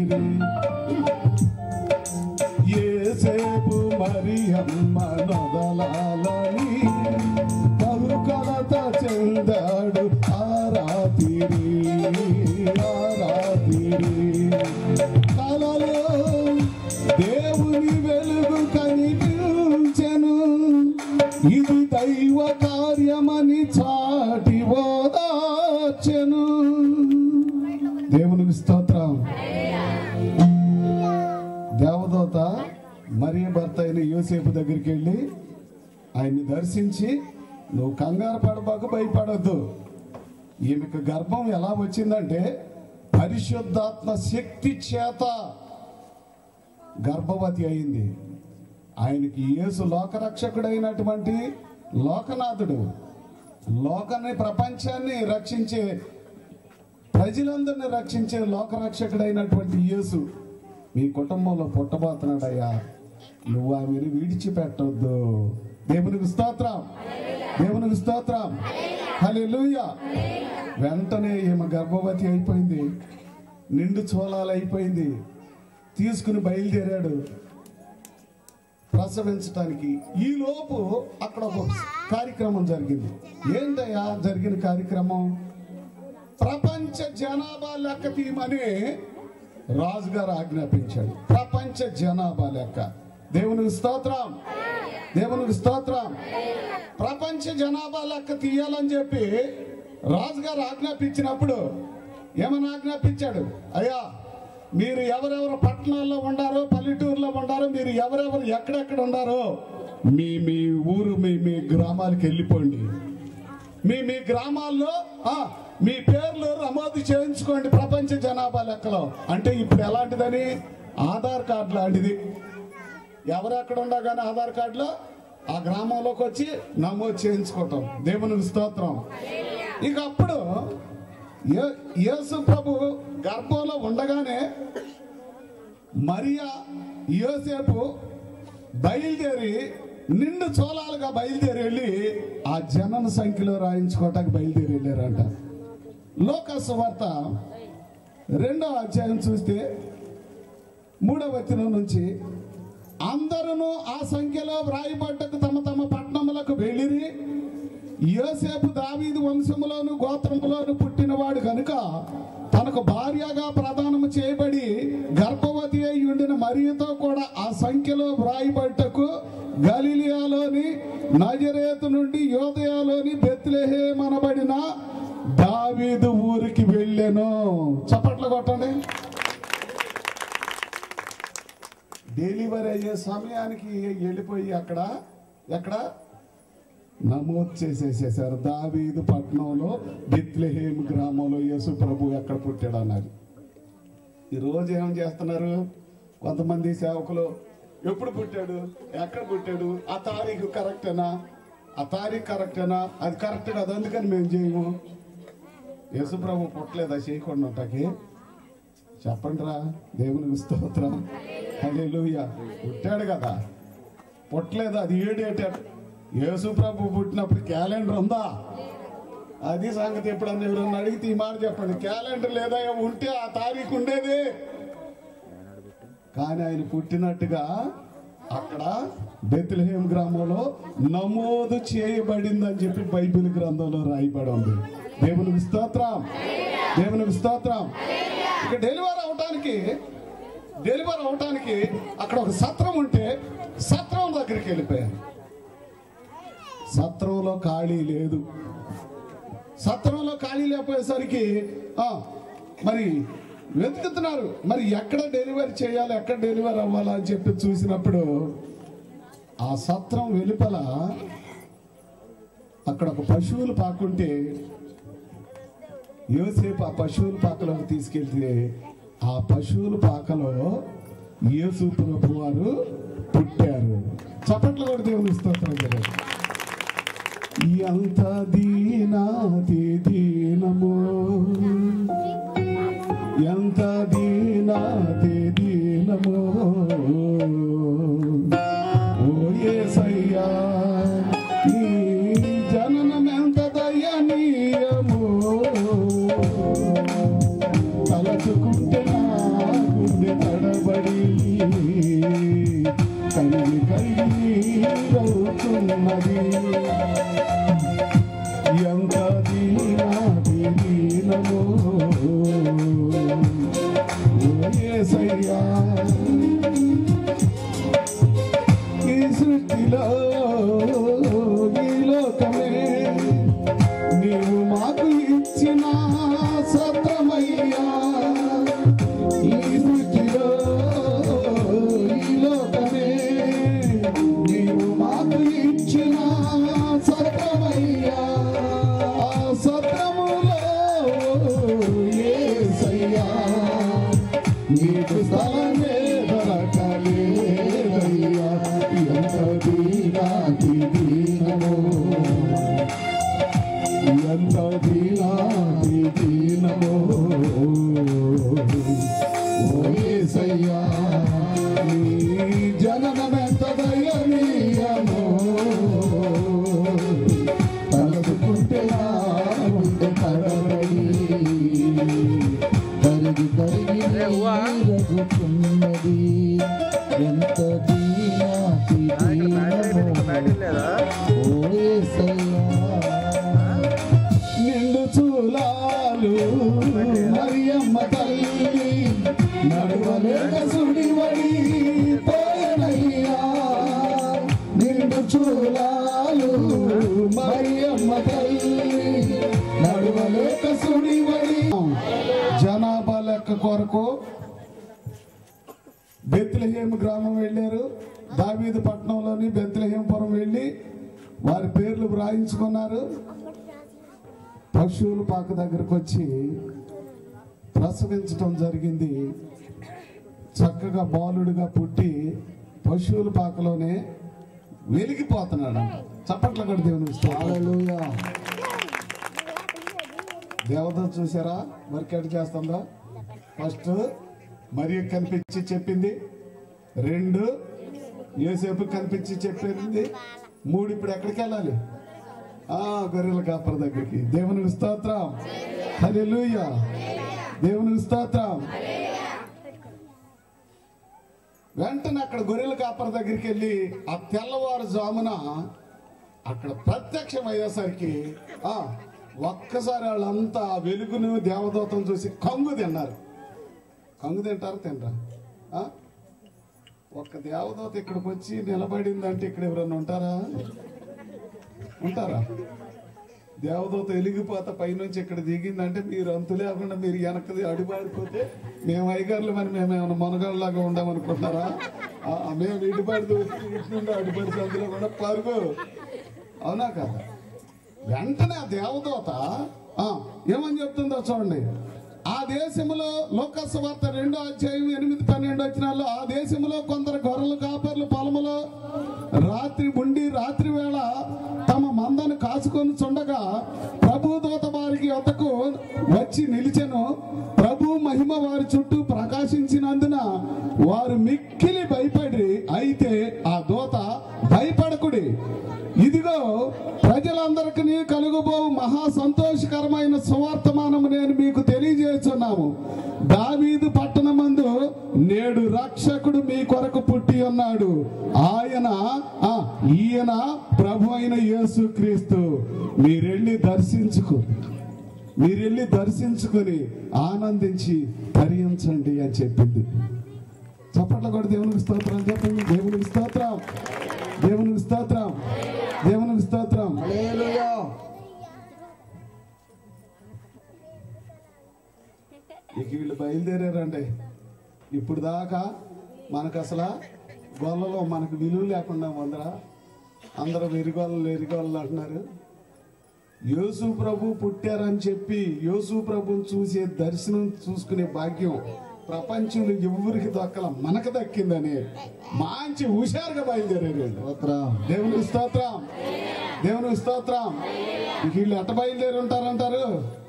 S4: యేసేపు మరియమ్మ నొదలాలని బహుకలత చెందాడు ఆ రాత్రి, ఆ రాత్రి. కలలో దేవుని వెలుగు కనిపించెను, ఇది దైవ కార్యమని చాటి ఓదార్చెను. దేవునికి స్తోత్రం. దేవదూత మరియ భర్త అయిన యోసేపు దగ్గరికి వెళ్ళి ఆయన్ని దర్శించి, నువ్వు కంగారు పడబాకు, భయపడద్దు. ఈమెకు గర్భం ఎలా వచ్చిందంటే పరిశుద్ధాత్మ శక్తి చేత గర్భవతి అయింది. ఆయనకి యేసు లోకరక్షకుడైనటువంటి లోకనాథుడు, లోకాన్ని ప్రపంచాన్ని రక్షించే, ప్రజలందరినీ రక్షించే లోకరక్షకుడైనటువంటి యేసు మీ కుటుంబంలో పుట్టబోతున్నాడయ్యా, నువ్వు ఆమెను విడిచిపెట్టొద్దు. దేవునికి స్తోత్రం, దేవునికి స్తోత్రం. హల్లెలూయా. వెంటనే ఈమె గర్భవతి అయిపోయింది, నిండు చోళాలు అయిపోయింది. తీసుకుని బయలుదేరాడు ప్రసవించటానికి. ఈ లోపు అక్కడ ఒక కార్యక్రమం జరిగింది. ఏంటయ్యా జరిగిన కార్యక్రమం? ప్రపంచ జనాభా లెక్క తీయమని రాజుగారు ఆజ్ఞాపించాడు. ప్రపంచ జనాభా లెక్క. దేవునికి స్తోత్రం, దేవునికి స్తోత్రం. ప్రపంచ జనాభా లెక్క తీయాలని చెప్పి రాజుగారు ఆజ్ఞాపించినప్పుడు ఏమని ఆజ్ఞాపించాడు? అయ్యా, మీరు ఎవరెవరు పట్టణాల్లో ఉండారో పల్లెటూరులో ఉండారో, మీరు ఎవరెవరు ఎక్కడెక్కడ ఉండారో మీ మీ ఊరు మీ గ్రామాలకు వెళ్ళిపోండి. మీ గ్రామాల్లో మీ పేర్లు నమోదు చేయించుకోండి ప్రపంచ జనాభా లెక్కలో. అంటే ఇప్పుడు ఎలాంటిదని? ఆధార్ కార్డు లాంటిది. ఎవరెక్కడ ఉండా కానీ ఆధార్ కార్డులో ఆ గ్రామంలోకి వచ్చి నమోదు చేయించుకోవటం. దేవునికి స్తోత్రం. ఇక అప్పుడు యేసు ప్రభు గర్భంలో ఉండగానే మరియా యోసేపు బయలుదేరి నిండు చోళాలుగా బయలుదేరి వెళ్ళి ఆ జనన సంఖ్యలో రాయించుకోవటానికి బయలుదేరి వెళ్ళారంట. లోకాసు వార్త 2వ అధ్యాయం చూస్తే 3వ వచనం నుంచి, అందరూ ఆ సంఖ్యలో వ్రాయబడ్డకు తమ తమ పట్టణములకు వెళ్ళిరి. యోసేపు దావీదు వంశములోను గోత్రములోను పుట్టినవాడు కనుక తనకు భార్యగా ప్రదానము చేయబడి గర్భవతి అయి ఉండిన మరియతో కూడా ఆ సంఖ్యలో వ్రాయబడ్డకు గలిలియాలోని నజరేతు నుండి యోదయాలోని బెత్లెహేము అనబడిన దావీదు ఊరికి వెళ్ళెను. చప్పట్లు కొట్టండి. డెలివరీ అయ్యే సమయానికి వెళ్ళిపోయి ఎక్కడ నమోదు చేసేసేసారు. దావీదు పట్టణంలో బెత్లెహేము గ్రామంలో యేసు ప్రభు ఎక్కడ పుట్టాడు అన్నది. ఈరోజు ఏం చేస్తున్నారు కొంతమంది సేవకులు, ఎప్పుడు పుట్టాడు, ఎక్కడ పుట్టాడు, ఆ తారీఖు కరెక్టేనా, అది కరెక్ట్ కాదు, అందుకని మేము చేయము. యేసు ప్రభు పుట్టలేదా చేయకుండా ఉంటాకి? చెప్పండి రా, దేవునికి స్తోత్రం. హల్లెలూయా. పుట్టాడు కదా, పుట్టలేదా, అది ఏ డేట్? యేసు ప్రభు పుట్టినప్పుడు క్యాలెండర్ ఉందా? అది సంగతి. ఎప్పుడన్నా ఎవరన్నా అడిగితే ఈ మాట చెప్పండి, క్యాలెండర్ లేదా, ఉంటే ఆ తారీఖు ఉండేది. కానీ ఆయన పుట్టినట్టుగా అక్కడ బెత్లెహేము గ్రామంలో నమోదు చేయబడిందని చెప్పి బైబిల్ గ్రంథంలో రాయబడి ఉంది. దేవునికి స్తోత్రం, దేవునికి స్తోత్రం. ఇక డెలివరీ అవటానికి అక్కడ ఒక సత్రం ఉంటే సత్రం దగ్గరికి వెళ్ళిపోయారు. సత్రంలో ఖాళీ లేదు. సత్రంలో ఖాళీ లేకపోయేసరికి మరి వెతుకుతున్నారు, మరి ఎక్కడ డెలివరీ చేయాలి, ఎక్కడ డెలివరీ అవ్వాలా అని చెప్పి చూసినప్పుడు ఆ సత్రం వెలుపల అక్కడ ఒక పశువులు పాకుంటే యోసేపు ఆ పశువుల పాకలోకి తీసుకెళ్తే ఆ పశువుల పాకలో యేసు ప్రభు వారు పుట్టారు. చప్పట్లు కూడా దేవుని స్తోత్రం కదా. ఎంత దీనాతి దీనము, ఎంత దీనాతి దీనము, ఓ యేసయ్యా నీ జననం ఎంత దయనీయము, తలచుకుంటే నా గుండె తడబడి కలిగి రవుతున్నది. ఎంత దీనమో యేసయ్యా, ఈ సృష్టిలో ఈ లోకమే నీవు మాకు ఇచ్చిన సత్రమయ్యా. ఈ సృష్టిలో ఈ లోకమే నీవు మాకు ఇచ్చిన సత్రమయ్యా. ఆ సత్రములో యేసయ్యా నీకు స్థలమే దొరకలేదయ్యా. ఎంత దీనాతి దీనమో, ఎంత దీనాతి దీనమో, ఓ యేసయ్యా నీ జననమెంత దయనీయమో, తలచుకుంటే నా గుండె తడబడి కరిగి రగుతున్నది. ఎంత దీనాతి దీనమో, ఓ యేసయ్యా. నిండు చూలాలు మరియమ్మ తల్లి నడువలేక సుడివడి పోయనయ్యా. నిండు చూలాలు మరియమ్మ తల్లి నడువలేక సుడివడి. జనాభా లెక్క కొరకు బెత్లెహేము గ్రామం వెళ్ళారు. దావీదు పట్టణంలోని బెత్లెహేంపురం వెళ్ళి వారి పేర్లు వ్రాయించుకున్నారు. పశువుల పాక దగ్గరకు వచ్చి ప్రసవించడం జరిగింది. చక్కగా బాలుడిగా పుట్టి పశువుల పాకలోనే వెలిగిపోతున్నాడు. చప్పట్ల కూడా దేవుని హల్లెలూయా. దేవత చూసారా వర్కౌట్ చేస్తుందా? ఫస్ట్ మరి కనిపించి చెప్పింది, 2 యోసేపు కనిపించి చెప్పేది 3 ఇప్పుడు ఎక్కడికి వెళ్ళాలి? గొర్రెల కాపరి దగ్గరికి. దేవునికి స్తోత్రం, హల్లెలూయా, దేవునికి స్తోత్రం. వెంటనే అక్కడ గొర్రెల కాపరి దగ్గరికి వెళ్ళి ఆ తెల్లవారుజామున అక్కడ ప్రత్యక్షం అయ్యేసరికి ఒక్కసారి వాళ్ళంతా వెలుగును దేవదూతను చూసి కంగు తిన్నారు. కంగు తింటారు తినరా? ఒక్క దేవదూత ఇక్కడికి వచ్చి నిలబడిందంటే ఇక్కడ ఎవరన్నా ఉంటారా? దేవదూత వెలిగిపోత పైనుంచి ఇక్కడ దిగిందంటే మీరు అంతు లేకుండా మీరు వెనకది అడిపాడిపోతే మేము అయ్యగారులు మరి మేమేమైనా మనగాళ్ళలాగా ఉండామనుకుంటున్నారా? మేము ఇటుపడి ఇటు నుండి అడిపడితే అందులో కూడా పరుగు. అవునా కదా? వెంటనే ఆ దేవదూత ఏమని చెప్తుందో చూడండి. ఆ దేశంలో లోకాసు వార్త 2వ అధ్యాయం 8-12 వచనాల్లో, ఆ దేశంలో కొందరు గొర్రెల కాపర్లు పొలములో రాత్రి వేళ తమ మందను కాచుకొని చుండగా ప్రభు దూత వారికి వద్దకు వచ్చి నిలిచెను. ప్రభు మహిమ వారి చుట్టూ ప్రకాశించినందున వారు మిక్కిలి భయపడి, అయితే ఆ దూత భయపడకుడి, ఇదిగో ప్రజలందరికీ కలుగుబో మహా సంతోషకరమైన సువార్తమానము నేను మీకు తెలియజేస్తున్నాము. దావీదు పట్టణమందు నేడు రక్షకుడు మీ కొరకు పుట్టి ఉన్నాడు. ఈయన ప్రభు అయిన యేసుక్రీస్తు. మీరెళ్ళి దర్శించుకొని ఆనందించి తరించండి అని చెప్పింది. చప్పట్లు కూడా దేవునికి స్తోత్రం చెప్పండి. దేవునికి స్తోత్రం, దేవునికి స్తోత్రం, దేవునికి స్తోత్రం.
S5: హల్లెలూయా.
S4: ఇక వీళ్ళు బయలుదేరారండి. ఇప్పుడు దాకా మనకు అసలు గొల్లలో మనకు విలువ లేకుండా ఉందరా? అందరూ వెరిగోళ్ళు అంటున్నారు. యేసు ప్రభు పుట్టారని చెప్పి యేసు ప్రభుని చూసే దర్శనం చూసుకునే భాగ్యం ప్రపంచంలో ఎవరికి దక్కల, మనకు దక్కిందని మంచి హుషారుగా బయలుదేరారు. దేవునికి స్తోత్రం, దేవునికి స్తోత్రం. వీళ్ళు ఎట్ట బయలుదేరి ఉంటారంటారు?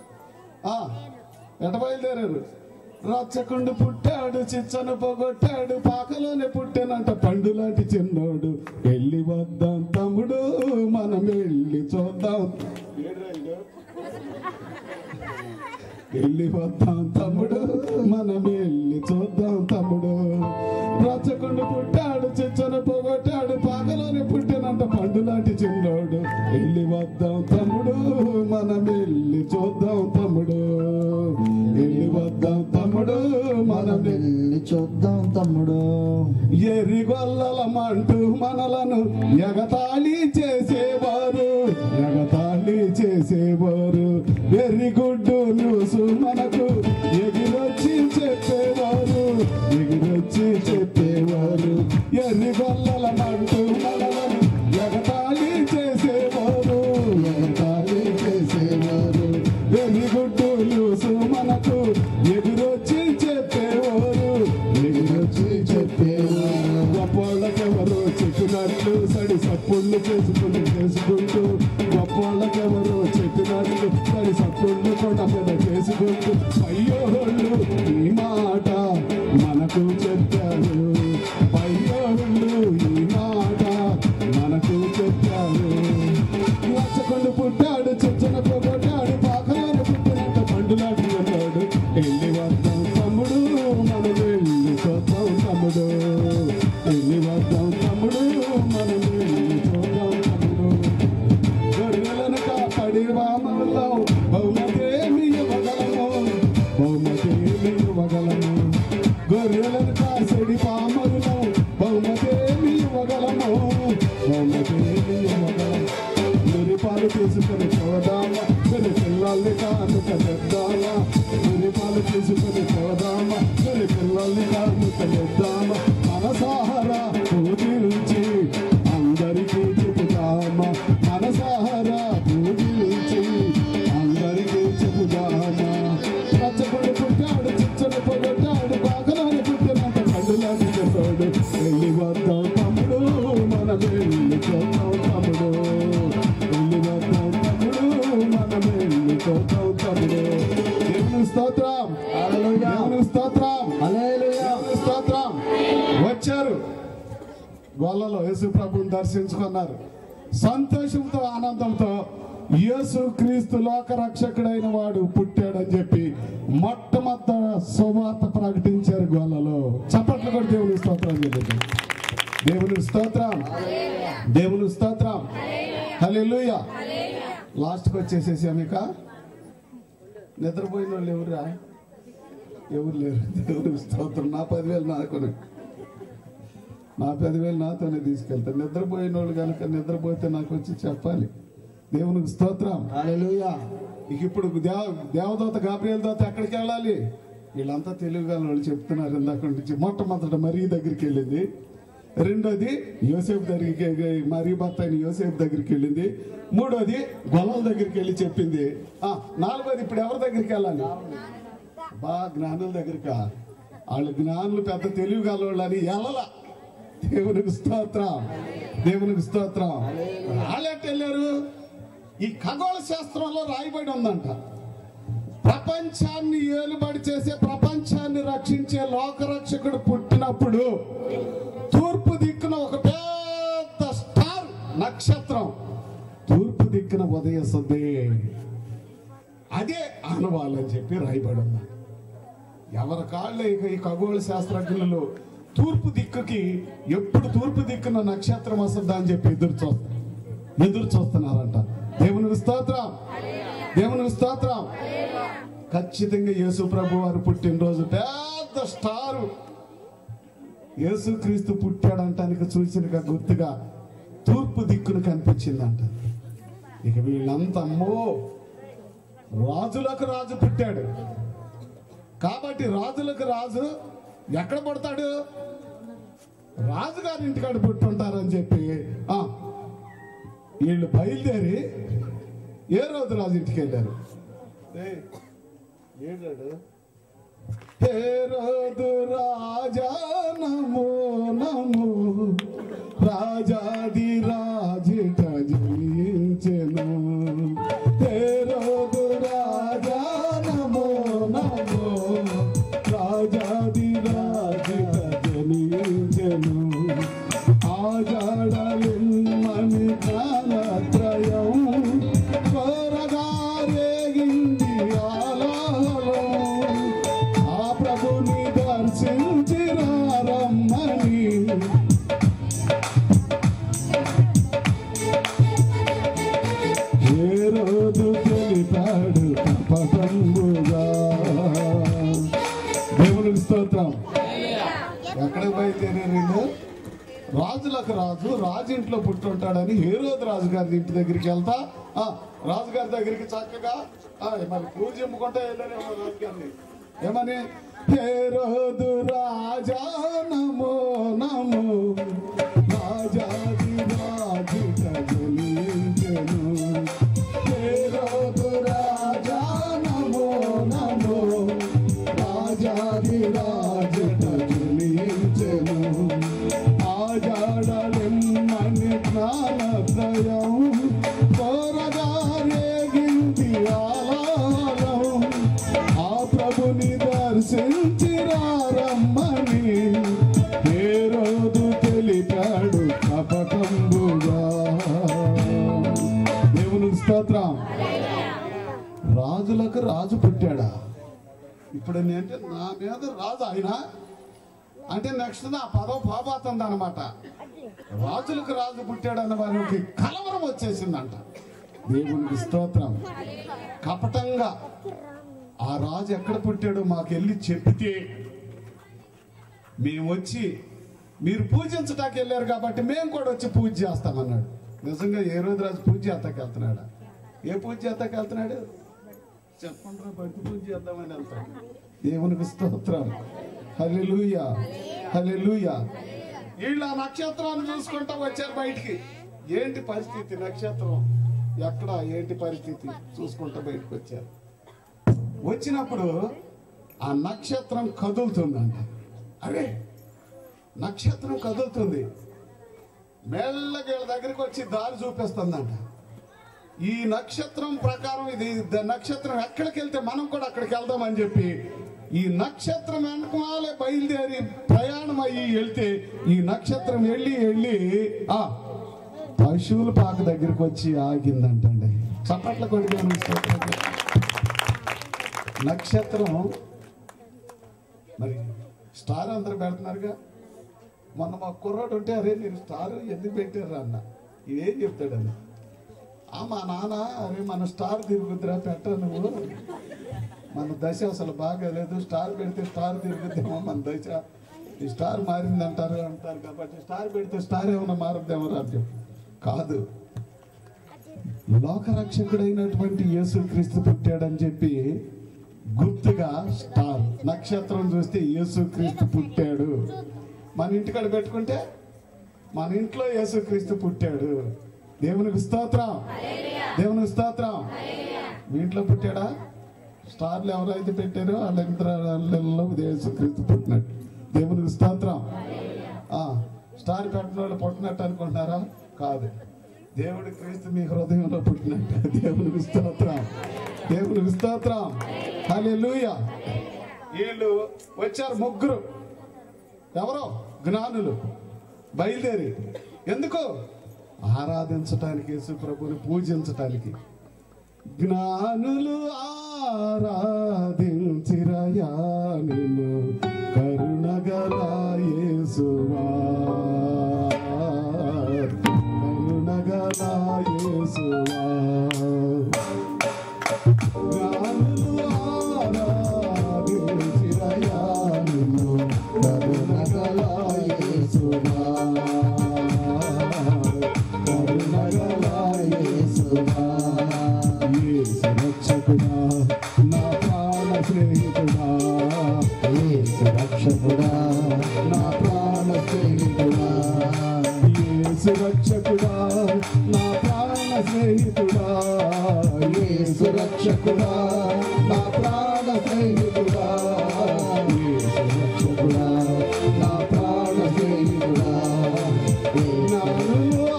S4: ఎట్ట బయలుదేరారు? రచ్చకుండు పుట్టాడు, చిచ్చను పొగొట్టాడు, పాకలోనే పుట్టానంట పండు లాంటి చిన్నోడు. వెళ్ళి వద్దాం తమ్ముడు, మనం వెళ్ళి చూద్దాం. వెళ్ళి వద్దాం తమ్ముడు, మనం వెళ్ళి చూద్దాం తమ్ముడు. రచ్చకుండు పుట్టాడు, చిచ్చను పొగొట్టాడు, పాకలోనే పుట్టానంట పండు లాంటి చిన్నోడు. వెళ్ళి వద్దాం తమ్ముడు, మనం వెళ్ళి చూద్దాం తమ్ముడు. వెళ్ళి వద్దాం తమ్ముడు, మనం వెళ్ళి చూద్దాం తమ్ముడు. ఎర్రిగొల్లలమంటూ మనలను ఎగతాళి చేసేవారు, ఎర్రిగుడ్డు న్యూస్ మనకు ఎగిరొచ్చి చెప్పేవారు, ఎర్రిగొల్లలమంటూ మనలను ఎగతాళి చేసేవారు, ఎర్రిగుడ్డు న్యూస్ మనకు ఎగిరొచ్చి చెప్పేవారు. గొప్పవాళ్ళకెవరో చెప్పినట్లు సడి సప్పుళ్ళు చేసుకుంటూ, గొప్పవాళ్ళకెవరో చెప్పినట్లు సడి సప్పుళ్ళు కొండ మీద చేసుకుంటూ, పయ్యోళ్ళు ఈ మాట మనకు చెప్పారు, పయ్యోళ్ళు ఈ మాట మనకు చెప్పారు. రచ్చకొండు పుట్టాడు, చిచ్చన పొగొట్టాడు, పాకలను పుట్టినంత పండులాంటి ఉన్నాడు. వెళ్ళి వద్దాం తమ్ముడు, మనం వెళ్ళి చూద్దాం తమ్ముడు. వెళ్ళి వద్దాం తమ్ముడు, మనం వెళ్ళి చూద్దాం తమ్ముడు. గొర్రెలను కాపాడి వామలో బహుమతేమి ఇవ్వగలము, గొర్రెలను కాసడి పామరులో బహుమతేమి ఇవ్వగలము. మురిపాలు తీసుకొని చూద్దామా, కొన్ని పిల్లల్ని కానుక తెద్దామా. మురిపాలు తీసుకొని చూద్దామా, కొన్ని పిల్లల్ని కానుక తెద్దామా. మనసాహరా పూజించి అందరికీ చెబుదామా, మనసాహరా పూజించి అందరికీ చెబుదామా. రచ్చకొండు పుట్టాడు, చిచ్చను పొగొట్టాడు, పాకలోని పుట్టినంత పండులాంటి చెప్పాడు. వెళ్ళి వద్దాం తమ్ముడు, మనం వెళ్ళి చూద్దాం తమ్ముడు. వెళ్ళి వద్దాం తమ్ముడు, మనం వెళ్ళి చూద్దాం తమ్ముడు. దేవుని స్తోత్రం, దేవుని స్తోత్రం, దేవుని స్తోత్రం. గొల్లలో యేసు ప్రభుని దర్శించుకున్నారు. సంతోషంతో ఆనందంతో యేసు క్రీస్తు లోక రక్షకుడైన వాడు పుట్టాడని చెప్పి మొట్టమొదట సువార్త ప్రకటించారు గొల్లలో. చప్పట్లు కూడా దేవుని స్తోత్రం చేయండి. దేవుని స్తోత్రం, దేవుని స్తోత్రం. హల్లెలూయా. లాస్ట్కి వచ్చేసేసాం. ఇక నిద్రపోయిన వాళ్ళు ఎవరా? ఎవరు లేరు. దేవుని స్తోత్రం. నా 10,000 నాకునే, నా 10,000 నాతోనే తీసుకెళ్తాను. నిద్రపోయిన వాళ్ళు కనుక నిద్రపోతే నాకు వచ్చి చెప్పాలి. దేవునికి స్తోత్రం.
S5: హల్లెలూయా.
S4: ఇక ఇప్పుడు దేవదూత గాబ్రియల్ దూత ఎక్కడికి వెళ్ళాలి? వీళ్ళంతా తెలుగు వాళ్ళు చెప్తున్నారు ఇందాక నుంచి. మొట్టమొదట మరీ దగ్గరికి వెళ్ళింది. రెండోది యోసేపు దగ్గరికి, మరీ భర్త అయిన యోసేపు దగ్గరికి వెళ్ళింది. మూడోది గొల్లల దగ్గరికి వెళ్ళి చెప్పింది. నాలుగోది ఇప్పుడు ఎవరి దగ్గరికి వెళ్ళాలి? జ్ఞానుల దగ్గరికి. వాళ్ళు జ్ఞానులు పెద్ద తెలివి గలవాళ్ళు అని వెళ్ళాల. దేవునికి స్తోత్రం, దేవునికి స్తోత్రం. వాళ్ళెట్ వెళ్ళారు? ఈ ఖగోళ శాస్త్రంలో రాయబడి ఉందంట, ప్రపంచాన్ని ఏలుబడి చేసే, ప్రపంచాన్ని రక్షించే లోకరక్షకుడు పుట్టినప్పుడు తూర్పు దిక్కున ఒక పెద్ద స్టార్, నక్షత్రం తూర్పు దిక్కున ఉదయిస్తుంది. అదే ఆనవాళ్ళని చెప్పి రాయబడి ఉంది. ఎవరి కాళ్ళే ఇక ఈ ఖగోళ శాస్త్రజ్ఞులు తూర్పు దిక్కుకి ఎప్పుడు తూర్పు దిక్కున నక్షత్రం వస్తుందా అని చెప్పి ఎదురు చూస్తున్నారంట. దేవునికి స్తోత్రం, దేవునికి స్తోత్రం. ఖచ్చితంగా యేసు ప్రభు వారు పుట్టినరోజు పెద్ద స్టారు యేసుక్రీస్తు పుట్టాడంటానికి సూచనగా గుర్తుగా తూర్పు దిక్కును కనిపించిందంట. ఇక వీళ్ళంతా అమ్మో, రాజులకు రాజు పుట్టాడు కాబట్టి రాజులకు రాజు ఎక్కడ పుడతాడు? రాజుగారి ఇంటికాడ పుట్టుంటారని చెప్పి వీళ్ళు బయలుదేరి ఏ రోజు రాజు ఇంటికి వెళ్ళారు. హేరోదు రాజా నమో నమో, రాజాది రాజిట జనించెను. హేరోదు రాజా నమో నమో, రాజాది రాజిట జనించెను. ఆజాడలిమ్మని జ్ఞానత్రయం కోరగా రేగింది ఆలాహలం. ఆ ప్రభుని దర్శించి రమ్మని ఏ రోజు తెలిపాడు కపటంబుగా. దేవునికి స్తోత్రం. ఎక్కడికి బయలుదేరారు? రాజులకు రాజు రాజింట్లో పుట్టుంటాడని హేరోదు రాజుగారి ఇంటి దగ్గరికి వెళ్తా రాజుగారి దగ్గరికి చక్కగా మరి పూజ ఇమ్ముకుంటా వెళ్ళారేమో రాజుగారిని. ఏమని? హేరోదు రాజా నమో నమో, రాజాది రాజిట జనించెను. హేరోదు రాజా నమో నమో, రాజాది రాజిట జనించెను. ఆజాడలిమ్మని జ్ఞానత్రయం కోరగా రేగింది ఆలాహలం. ఆ ప్రభుని దర్శించి రమ్మని హేరోదు తెలిపాడు కపటంబుగా. దేవునికి స్తోత్రం. రాజులకు రాజు పుట్టాడా? ఇప్పుడు ఏంటంటే నా మీద రాజు ఆయన అంటే నెక్స్ట్ నా పదవి పోబోతుంది అనమాట. రాజులకు రాజు పుట్టాడన్న వారికి కలవరం వచ్చేసిందంట. దేవునికి స్తోత్రం. కపటంగా ఆ రాజు ఎక్కడ పుట్టాడో మాకెళ్ళి చెప్తే మేము వచ్చి, మీరు పూజించటానికి వెళ్ళారు కాబట్టి మేము కూడా వచ్చి పూజ చేస్తామన్నాడు. నిజంగా ఏ రోజు రాజు పూజ చేస్తాకి వెళ్తున్నాడా? ఏ పూజ చేస్తాకి వెళ్తున్నాడు? చెప్పండి, భక్తి పూజ చేద్దామని వెళ్తాడు. దేవునికి స్తోత్రం. హల్లెలూయా, హల్లెలూయా. వీళ్ళు ఆ నక్షత్రాన్ని చూసుకుంటా వచ్చారు బయటికి. ఏంటి పరిస్థితి? నక్షత్రం ఎక్కడ ఏంటి పరిస్థితి చూసుకుంటా బయటకు వచ్చారు. వచ్చినప్పుడు ఆ నక్షత్రం కదులుతుందంట. అరే నక్షత్రం కదులుతుంది, మెల్లగా వీళ్ళ దగ్గరికి వచ్చి దారి చూపిస్తుందంట. ఈ నక్షత్రం ప్రకారం ఇది నక్షత్రం ఎక్కడికి వెళ్తే మనం కూడా అక్కడికి వెళ్దామని చెప్పి ఈ నక్షత్రం వెనకాలే బయలుదేరి ప్రయాణం అయ్యి వెళ్తే ఈ నక్షత్రం వెళ్ళి ఆ పశువుల పాక దగ్గరికి వచ్చి ఆగిందంటండి. చప్పట్ల కొడిగా నక్షత్రం మరి స్టార్ అందరు పెడుతున్నారుగా. మొన్న మా కుర్రాడు ఉంటే అరే మీరు స్టార్ ఎందుకు పెట్టారు అన్న, ఇవేం చెప్తాడని. మా నాన్న అరే మన స్టార్ తిరుగుద్దిరా పెట్ట నువ్వు, మన దశ అసలు బాగాలేదు, స్టార్ పెడితే స్టార్ తిరుగుద్దేమో మన దశ, ఈ స్టార్ మారిందంటారు కాబట్టి స్టార్ పెడితే స్టార్ ఏమన్నా మారుద్దేమో రాజ్యం కాదు. లోకరక్షకుడైనటువంటి యేసుక్రీస్తు పుట్టాడని చెప్పి గుర్తుగా స్టార్ నక్షత్రం చూస్తే యేసుక్రీస్తు పుట్టాడు. మన ఇంటికాడ పెట్టుకుంటే మన ఇంట్లో యేసుక్రీస్తు పుట్టాడు. దేవునికి స్తోత్రం, దేవునికి స్తోత్రం. మీ ఇంట్లో పుట్టాడా? స్టార్లు ఎవరైతే పెట్టారో వాళ్ళ ఇంట్లో యేసుక్రీస్తు పుట్టినట్టు. దేవునికి స్తోత్రం. స్టార్ పెట్టిన వాళ్ళు పుట్టినట్టు అనుకుంటున్నారా? కాదు, దేవుడి క్రీస్తు మీ హృదయంలో పుట్టినట్టు. దేవునికి స్తోత్రం, దేవునికి స్తోత్రం. హల్లెలూయా. వీళ్ళు వచ్చారు ముగ్గురు, ఎవరో జ్ఞానులు బయలుదేరి. ఎందుకు? ఆరాధించటానికి, యేసు ప్రభుని పూజించటానికి. జ్ఞానులు ఆరాధించిరయా నిన్ను కరుణగల యేసువా, కరుణగల యేసువా. జ్ఞానులు ఆరాధించిరయా నిన్ను కరుణగల యేసువా, కరుణగల యేసువా. యేసు రక్షకుడా నా ప్రాణ స్నేహితుడా, యేసు రక్షకుడా నా ప్రాణ స్నేహితుడా, యేసు రక్షకుడా నా ప్రాణ స్నేహితుడా, యేసు రక్షకుడా నా ప్రాణ స్నేహితుడా, యేసు రక్షకుడా నా ప్రాణ స్నేహితుడా. జ్ఞానులు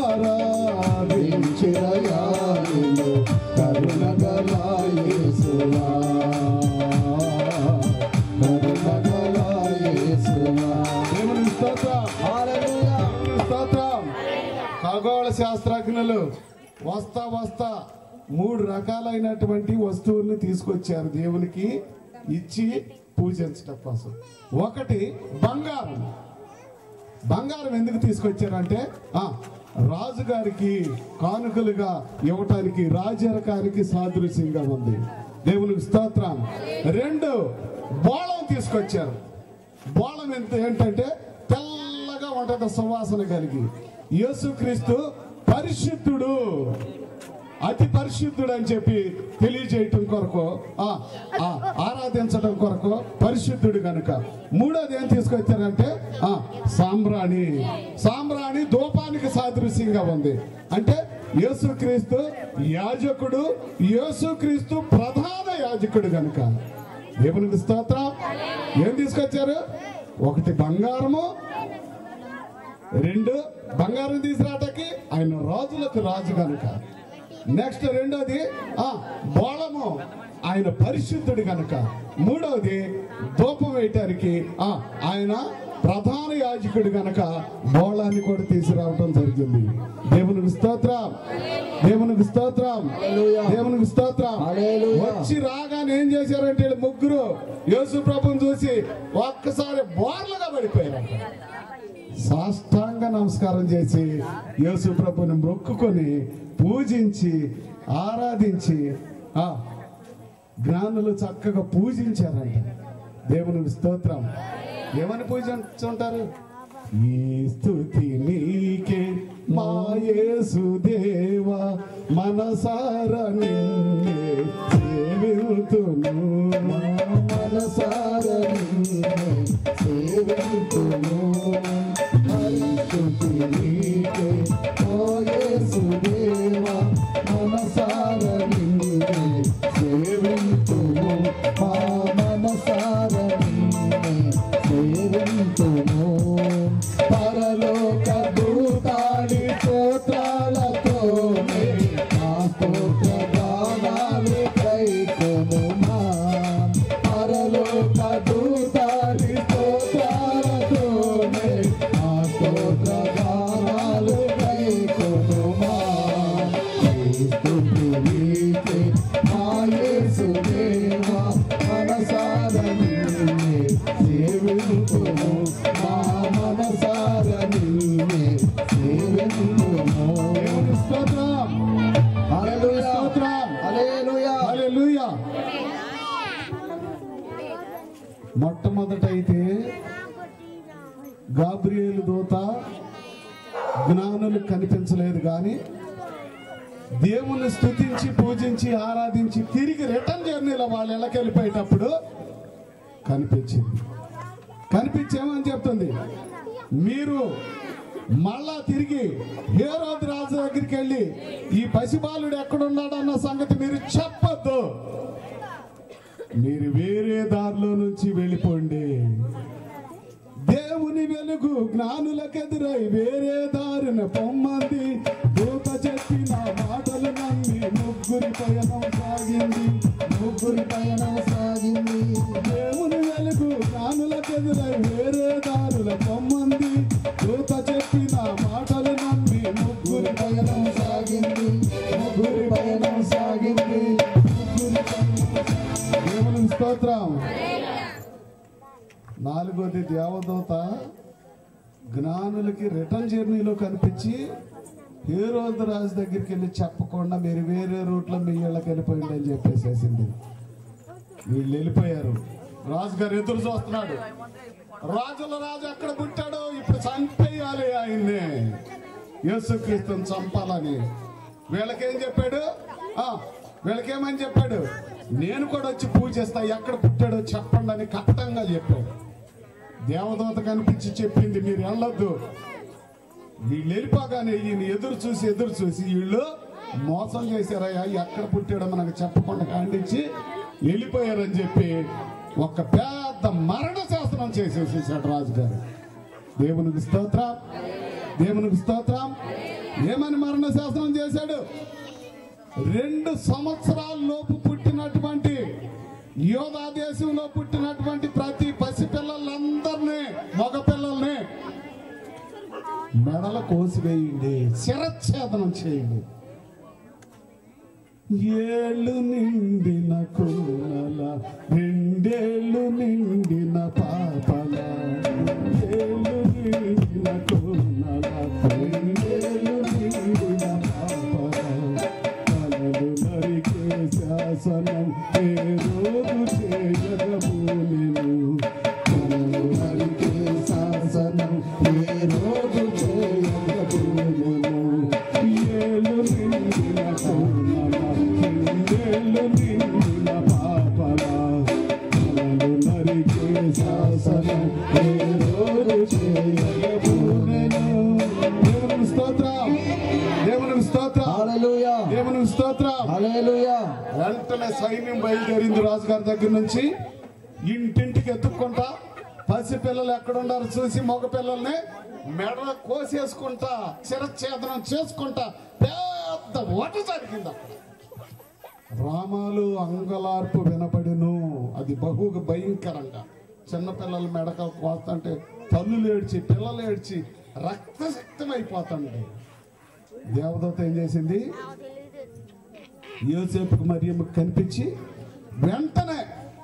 S4: ఆరాధించిరయా నిన్ను కరుణగల యేసువా, కరుణగల యేసువా. దేవునికి స్తోత్రం, హల్లెలూయా, స్తోత్రం. ఖగోళ శాస్త్రజ్ఞులు వస్తా 3 రకాలైనటువంటి వస్తువుల్ని తీసుకొచ్చారు దేవునికి ఇచ్చి పూజించడం కోసం. ఒకటి బంగారం. బంగారం ఎందుకు తీసుకొచ్చారంటే రాజుగారికి కానుకలుగా ఇవ్వటానికి, రాజరకానికి సాదృశ్యంగా ఉంది. దేవునికి స్తోత్రం. 2 బోళం తీసుకొచ్చారు. బోళం ఏంటంటే తెల్లగా ఉంటది, సువాసన కలిగి. యేసుక్రీస్తు పరిశుద్ధుడు, అతి పరిశుద్ధుడు అని చెప్పి తెలియజేయటం కొరకు, ఆరాధించడం కొరకు పరిశుద్ధుడు కనుక. 3వది ఏం తీసుకొచ్చారంటే సాంబ్రాణి. సాంబ్రాణి ధూపానికి సాదృశ్యంగా ఉంది. అంటే యేసుక్రీస్తు యాజకుడు, యేసుక్రీస్తు ప్రధాన యాజకుడు కనుక. దేవునికి స్తోత్రం. ఏం తీసుకొచ్చారు? 1 బంగారము, 2 బంగారం తీసుకురావటానికి ఆయన రాజులకు రాజు కనుక. నెక్స్ట్ 2వది బోళము, ఆయన పరిశుద్ధుడు కనుక. 3వది ధూపం వేయటానికి ఆయన ప్రధాన యాజకుడు కనుక బోళాన్ని కూడా తీసుకురావటం జరిగింది. దేవునికి స్తోత్రం, దేవునికి స్తోత్రం, దేవునికి స్తోత్రం. వచ్చి రాగానే ఏం చేశారంటే ముగ్గురు యేసు ప్రభుని చూసి ఒక్కసారి బోర్లుగా పడిపోయారు. సాష్టాంగ నమస్కారం చేసి యేసు ప్రభుని మొక్కుకొని పూజించి ఆరాధించి జ్ఞానులు చక్కగా పూజించారంట. దేవునికి స్తోత్రం. ఏమని పూజించుంటారు? ఈ స్తుతి నీకే మా యేసు దేవా, మనసారా నిన్నే సేవింతును, మనసారా నిన్నే సేవింతును. స్తుతి నీకే మా యేసు దేవా, మనసారా నిన్నే సేవింతును, మా మనసారా నిన్నే సేవింతును. పరలోక దూతాడి స్తోత్రాలతో మా స్తోత్ర గానాలు కైకొనుమా. పరలోక సేవింతుము మా మనసార నిన్నే సేవింతుము. దేవుని స్తోత్రం.
S5: హల్లెలూయా
S4: స్తోత్రం.
S5: హల్లెలూయా
S4: హల్లెలూయా. మొట్టమొదటైతే గాబ్రియేలు దూత జ్ఞానులకు కనిపించలేదు, కానీ దేవుని స్తుతించి పూజించి ఆరాధించి తిరిగి రిటర్న్ జర్నీలో వాళ్ళు ఎలాకి వెళ్ళిపోయేటప్పుడు కనిపించింది. కనిపించేమని చెప్తుంది, మీరు మళ్ళా తిరిగి హేరోదు రాజు దగ్గరికి వెళ్ళి ఈ పసిబాలుడు ఎక్కడున్నాడన్న సంగతి మీరు చెప్పొద్దు, మీరు వేరే దారిలో నుంచి వెళ్ళిపోండి. దేవుని వెలుగు జ్ఞానులకెదురై వేరే దారిన పొమ్మంది. దూత చెప్పిన మాటలు నమ్మి ముగ్గురి పయనం సాగింది.
S5: ముగ్గురి పయనం సాగింది.
S4: దేవుని వెలుగు జ్ఞానులకెదురై వేరే దారుల పొమ్మంది. దూత చెప్పిన మాటలు నమ్మి ముగ్గురి
S5: పయనం సాగింది. ముగ్గురి పయనం సాగింది.
S4: దేవుని స్తోత్రం. నాలుగోది దేవదూత జ్ఞానులకి రిటర్న్ జర్నీలో కనిపించి హేరోదు రాజు దగ్గరికి వెళ్ళి చెప్పకుండా మీరు వేరే రూట్లో మీ ఇళ్ళకి వెళ్ళిపోయింది అని చెప్పేసేసింది. వీళ్ళు వెళ్ళిపోయారు. రాజుగారు ఎదురు చూస్తున్నాడు. రాజుల రాజు ఎక్కడ పుట్టాడో ఇప్పుడు చంపేయాలి ఆయన్ని, యేసుక్రీస్తుని చంపాలని. వీళ్ళకేం చెప్పాడు, వీళ్ళకేమని చెప్పాడు, నేను కూడా వచ్చి పూజిస్తా, ఎక్కడ పుట్టాడో చెప్పండి అని కట్టంగా చెప్పాడు. దేవదూత కనిపించి చెప్పింది మీరు వెళ్ళొద్దు. వీళ్ళు వెళ్ళిపోగానే ఈయన ఎదురు చూసి వీళ్ళు మోసం చేశారయ్యా, ఎక్కడ పుట్టాడో మనకు చెప్పకుండా ఖండించి వెళ్ళిపోయారని చెప్పి ఒక పెద్ద మరణ శాసనం చేసేసేసాడు రాజుగారు. దేవునికి స్తోత్రం. దేవునికి స్తోత్రం. ఏమని మరణ శాసనం చేశాడు, 2 సంవత్సరాల లోపు పుట్టినటువంటి యోధా దేశంలో పుట్టినటువంటి ప్రతి పసిపిల్లలందరినీ, మగపిల్లల్ని మెడల కోసివేయండి, శిరచ్ఛేదనం చేయండి. 7 నిండిన కులల 2 ఏళ్ళు నిండిన పాపల 7 నిండిన కులల 2 ఏళ్ళు నిండిన పాపల కలలు నరికే శాసనం హేరోదు చేయగబూనెను. కలలు నరికే శాసనం హేరోదు చేయగబూనెను. 7 నిండిన కులల 2 ఏళ్ళు నిండిన పాపల కలలు నరికే శాసనం హేరోదు చేయగబూనెను. దేవునికి స్తోత్రం. దేవునికి స్తోత్రం.
S5: హల్లెలూయా
S4: దేవునికి స్తోత్రం.
S5: హల్లెలూయా.
S4: వెంటనే సైన్యం బయలుదేరింది రాజుగారి దగ్గర నుంచి. ఇంటింటికి ఎత్తుక్కుంటా పసిపిల్లలు ఎక్కడున్నారో చూసి మగపిల్లల్ని మెడ కోసేసుకుంటా శిరచ్ఛేదనం చేసుకుంటా పెద్ద ఓట జరిగింది. రామాలు అంగలార్పు వినపడిను. అది బహుగా భయంకరంగా. చిన్నపిల్లల మెడక కోస్తుంటే తల్లులు ఏడ్చి పిల్లలు ఏడ్చి రక్తసిక్తమైపోతుంది. దేవదూత ఏం చేసింది, యోసేపుకు మరియమ్మకు కనిపించి వెంటనే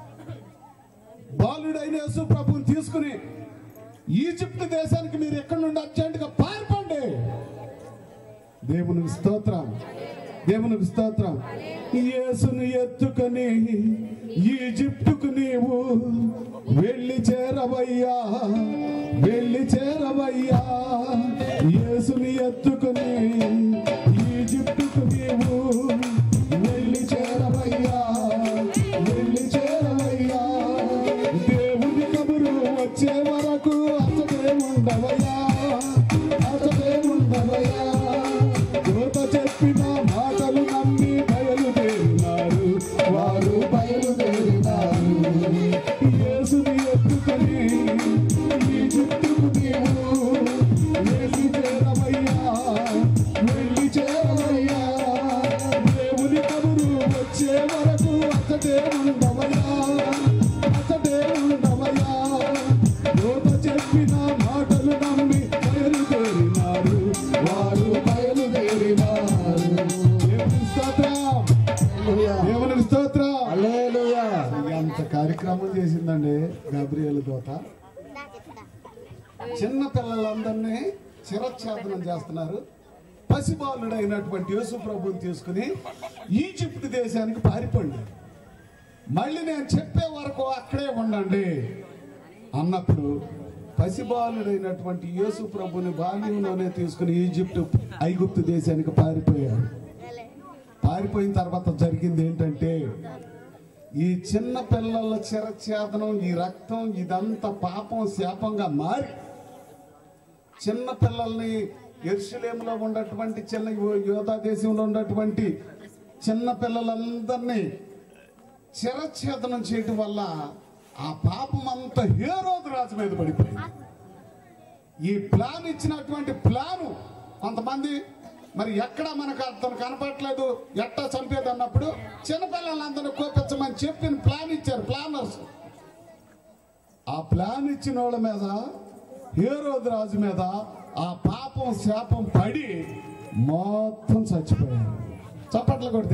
S4: బాలుడైన యేసు ప్రభువుని తీసుకుని ఈజిప్ట్ దేశానికి మీరు ఎక్కడి నుండి అర్జెంటుగా పారిపోండి. దేవునికి స్తోత్రం. దేవునికి స్తోత్రం. యేసును ఎత్తుకొని ఈజిప్టుకు నీవు వెళ్ళి చేరవయ్యా, వెళ్ళి చేరవయ్యా. యేసుని ఎత్తుకొని ఈజిప్టుకు నీవు వెళ్ళి చేరవయ్యా, వెళ్ళి చేరవయ్యా. దేవుని కబురు వచ్చే వరకు అతడే ఉండవయ్యా, అతడే ఉండవయ్యా. దూత చెప్పిన మాటలు నమ్మి బయలుదేరినారు, వారు బయలుదేరినారు. యేసుని ఎత్తుకొని ఈజిప్టుకు నీవు వెళ్ళి చేరవయ్యా, వెళ్ళి చేరవయ్యా. దేవుని కబురు వచ్చే వరకు అతడే ఉండవయ్యా, అతడే ఉండవయ్యా. దూత చెప్పిన మాటలు నమ్మి బయలుదేరినారు, వారు బయలుదేరినారు. దేవుని స్తోత్రం. దేవుని స్తోత్రం.
S5: హల్లెలూయా.
S4: ఎంత కార్యక్రమం చేసిందండి గాబ్రియేలు దూత. చిన్న పిల్లలందరినీ శిరచ్ఛేదనం చేస్తున్నారు. పసిబాలుడైనటువంటి యేసు ప్రభువుని తీసుకుని ఈజిప్ట్ దేశానికి పారిపోండి, మళ్ళీ నేను చెప్పే వరకు అక్కడే ఉండండి అన్నప్పుడు పసిబాలుడైనటువంటి యేసు ప్రభుని బాల్యంలోనే తీసుకుని ఐగుప్తు దేశానికి పారిపోయాడు. పారిపోయిన తర్వాత జరిగింది ఏంటంటే, ఈ చిన్న పిల్లల శిరచ్ఛేదనం, ఈ రక్తం, ఇదంతా పాపం శాపంగా మారి చిన్న పిల్లల్ని యెరూషలేములో ఉన్నటువంటి చిన్న యోధా దేశంలో ఉన్నటువంటి చిన్న పిల్లలందరినీ శిరచ్ఛేదనం చేయటం వల్ల ఆ పాపం అంతా హేరోదు రాజు మీద పడిపోయింది. ఈ ప్లాన్ ఇచ్చినటువంటి ప్లాను కొంతమంది మరి ఎక్కడ మనకు అతను కనపడట్లేదు, ఎట్టా చంపేది అన్నప్పుడు చిన్నపిల్లలందరూ కోపించమని చెప్పిన ప్లాన్ ఇచ్చారు ప్లానర్స్. ఆ ప్లాన్ ఇచ్చిన వాళ్ళ మీద, హేరోదు రాజు మీద ఆ పాపం శాపం పడి మొత్తం చచ్చిపోయారు. చప్పట్లు కొడితే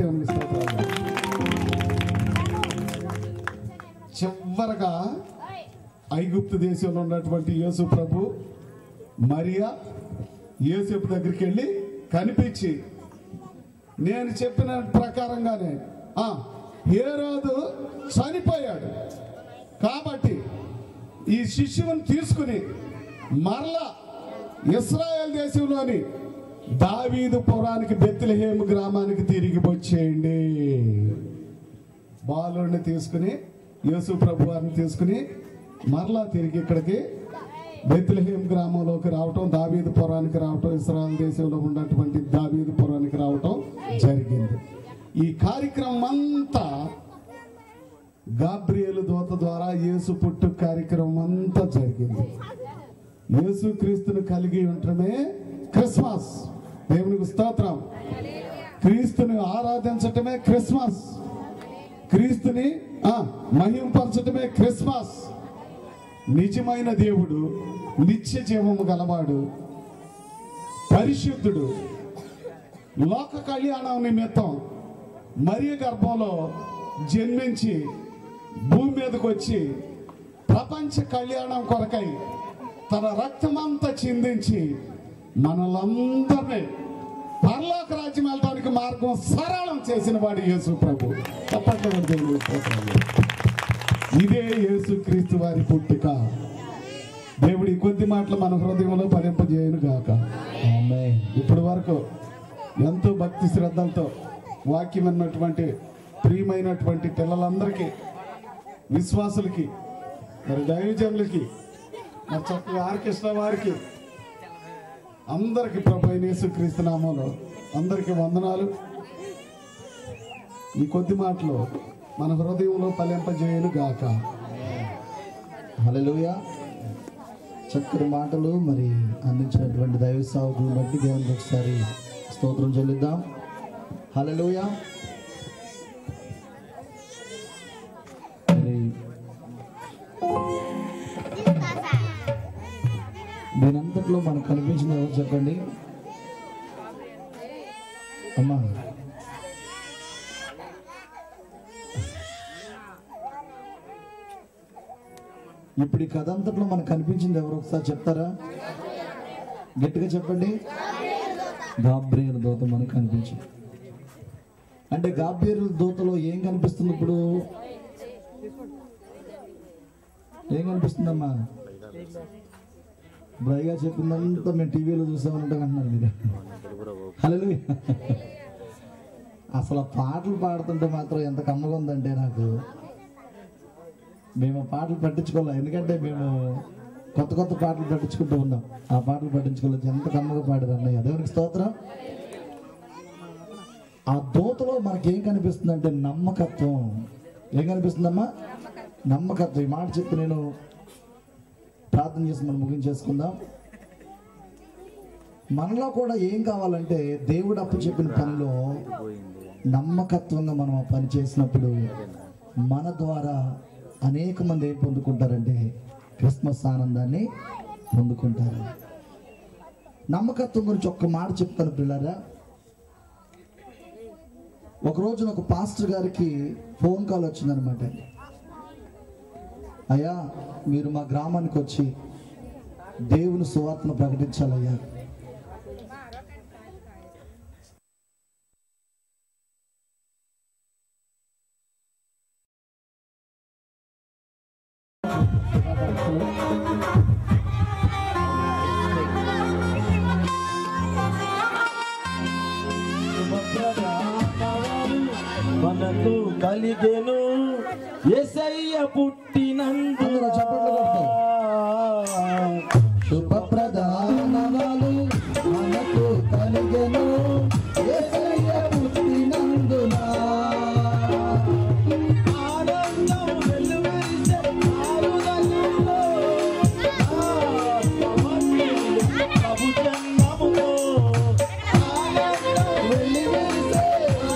S4: చివరగా ఐగుప్తు దేశంలో ఉన్నటువంటి యేసు ప్రభు మరియా యోసేపు దగ్గరికి వెళ్ళి కనిపించి, నేను చెప్పిన ప్రకారంగానే హేరోదు చనిపోయాడు కాబట్టి ఈ శిశువుని తీసుకుని మరలా ఇశ్రాయేల్ దేశంలోని దావీదు పురానికి బెత్లెహేము గ్రామానికి తిరిగి వచ్చేయండి. బాలుడిని తీసుకుని యేసు ప్రభు వారిని తీసుకుని మరలా తిరిగి ఇక్కడికి బెత్లెహేము గ్రామంలోకి రావటం, దావీదు పురానికి రావటం, ఇశ్రాయేల్ దేశంలో ఉన్నటువంటి దావీదు పురానికి రావటం జరిగింది. ఈ కార్యక్రమం అంతా గాబ్రియేలు దూత ద్వారా యేసు పుట్టు కార్యక్రమం అంతా జరిగింది. యేసు క్రీస్తుని కలిగి ఉండటమే క్రిస్మస్. దేవునికి స్తోత్రం. క్రీస్తుని ఆరాధించటమే క్రిస్మస్. క్రీస్తుని మహింపరచటమే క్రిస్మస్. నిజమైన దేవుడు, నిత్య జీవము గలవాడు, పరిశుద్ధుడు, లోక కళ్యాణం నిమిత్తం మరియ గర్భంలో జన్మించి భూమి మీదకి వచ్చి ప్రపంచ కళ్యాణం కొరకై తన రక్తమంతా చిందించి మనలందరినీ పరలోక రాజ్యం వెళ్ళడానికి మార్గం సరళం చేసిన వాడు యేసు ప్రభు. ఇదే యేసు క్రీస్తు వారి పుట్టుక. దేవుడి కొద్ది మాటలు మన హృదయంలో ఫలింపజేయను గాక. ఇప్పటి వరకు ఎంతో భక్తి శ్రద్ధలతో వాక్యం అన్నటువంటి ప్రియమైనటువంటి పిల్లలందరికీ, విశ్వాసులకి, మరి దైవజనులకి, మరి చక్కగా ఆర్కెస్ట్రా వారికి అందరికి ప్రభు అయిన యేసుక్రీస్తు నామములో అందరికి వందనాలు. ఈ కొద్ది మాటలు మన హృదయంలో ఫలింపజేయను గాక.
S1: హల్లెలూయా. చక్కటి మాటలు మరి అందించినటువంటి దైవ సేవకులను బట్టి దేవునికి ఒకసారి స్తోత్రం చెల్లిద్దాం. హల్లెలూయా. దీనంతట్లో మనకు కనిపించిన ఎవరు చెప్పండి అమ్మా? ఇప్పుడు ఈ కథ అంతట్లో మనకు కనిపించింది ఎవరు ఒకసారి చెప్తారా? గట్టిగా చెప్పండి. గాబ్రియేలు దూత మనకు కనిపించింది. అంటే గాబ్రియేలు దూతలో ఏం కనిపిస్తుంది? ఇప్పుడు ఏం కనిపిస్తుందమ్మా? బ్రైగా చెప్పిందంతా మేము టీవీలో చూసామంటే అంటున్నారు మీరు. హల్లెలూయా. అసలు పాటలు పాడుతుంటే మాత్రం ఎంత కమ్మగా ఉందంటే నాకు. మేము పాటలు పట్టించుకోవాలి, ఎందుకంటే మేము కొత్త కొత్త పాటలు పట్టించుకుంటూ ఉన్నాం. ఆ పాటలు పట్టించుకోలేదు. ఎంత కమ్మగా పాడారు అన్నయ్య. దేవునికి స్తోత్రం. ఆ దూతలో మనకేం కనిపిస్తుందంటే నమ్మకత్వం. ఏం కనిపిస్తుందమ్మా? నమ్మకత్వం. ఈ మాట చెప్పి నేను ప్రార్థన చేసి మనం ముగించేసుకుందాం. మనలో కూడా ఏం కావాలంటే దేవుడు అప్పు చెప్పిన పనిలో నమ్మకత్వంగా మనం ఆ పని చేసినప్పుడు మన ద్వారా అనేక మంది ఏం పొందుకుంటారంటే క్రిస్మస్ ఆనందాన్ని పొందుకుంటారు. నమ్మకత్వం గురించి ఒక్క మాట చెప్తాను పిల్లరా. ఒక రోజున ఒక పాస్టర్ గారికి ఫోన్ కాల్ వచ్చిందనమాట. అయ్యా, మీరు మా గ్రామానికి వచ్చి దేవుని సువార్తను ప్రకటించాలయ్యా.
S6: మనకు కలిగెను యేసయ్య పుట్టినందు
S5: శుభప్రదానాలు మనకు కలిగెను యేసయ్య పుట్టినందున
S6: ఆనందం వెలువరిసే ఆరుదలలో ప్రభు జన్మములో ఆనందం వెలువరిసే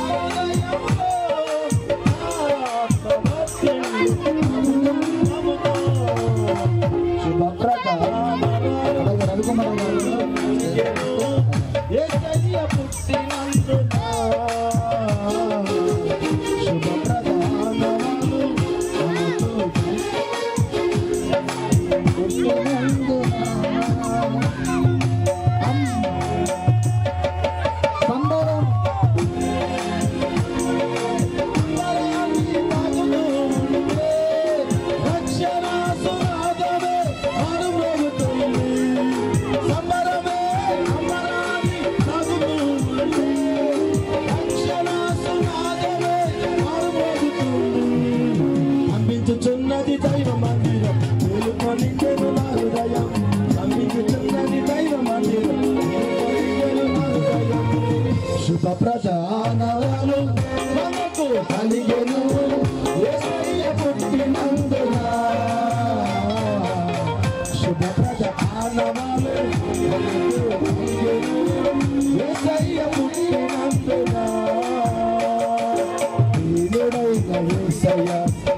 S6: చున్నది దైవ మందిరం మేలుకొనించెను నా హృదయం సంబించుచున్నది దైవ మందిరం మేలుకొనించెను నా హృదయం
S5: శుభప్రదానాలు మనకు కలిగెను యేసయ్య పుట్టినందున శుభప్రదానాలు మనకు కలిగెను యేసయ్య పుట్టినందున దీనుడైన యేసయ్య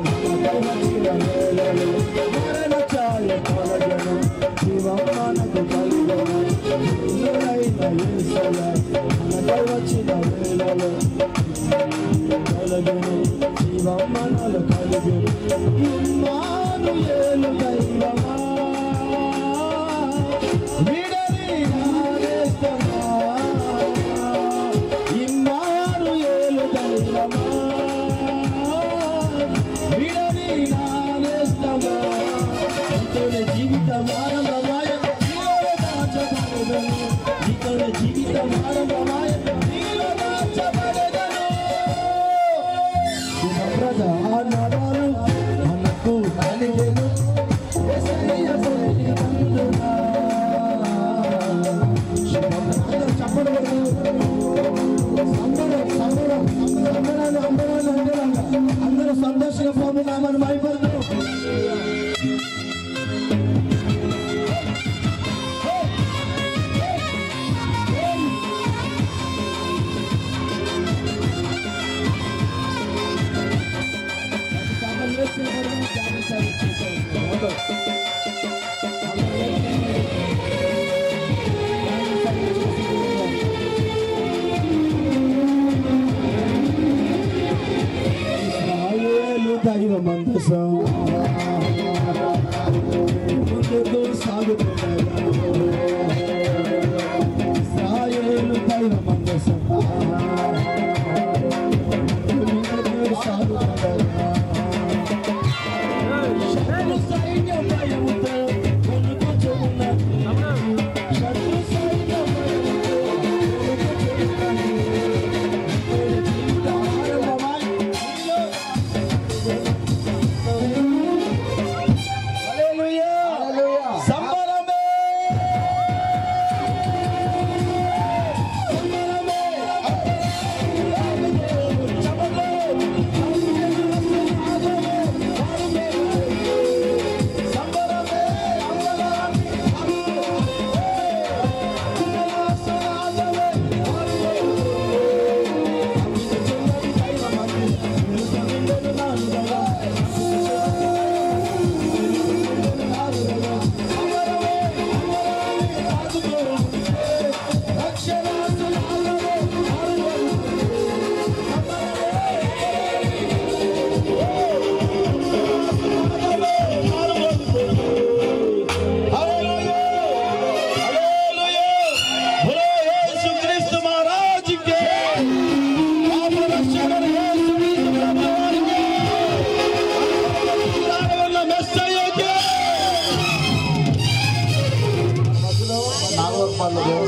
S5: మరణ ఛాయ తొలగెను జీవం మనకు కలిగెను దీనుడైన యేసయ్య మనకు వచ్చిన వేళలో కలిగెను జీవం మనలో కలిగెను ఇమ్మానుయేలు దైవమా విడని నా నేస్తమా ఇమ్మానుయేలు దైవమా విడని నా నేస్తమా నీతోనే జీవితం ఆరంభమాయ నీలో దాచబడెదను నీతోనే జీవితం ఆరంభమాయ నీలో దాచబడెదను శుభప్రదానాలు మనకు కలిగెను యేసయ్య పుట్టినందున శుభప్రదానాలు చప్పడెదను అందరూ సంతోషంగా ప్రభునామాన్ని మహిమపరచును. దైవ మందసం ముందుకు సాగుతున్నాడు ఇశ్రాయేలు దైవ మందసం ముందుకు సాగుతున్నాడు శత్రు సైన్యం భయముతో కొనుకొచ్చున్నది శత్రు సైన్యం భయముతో సంబరమే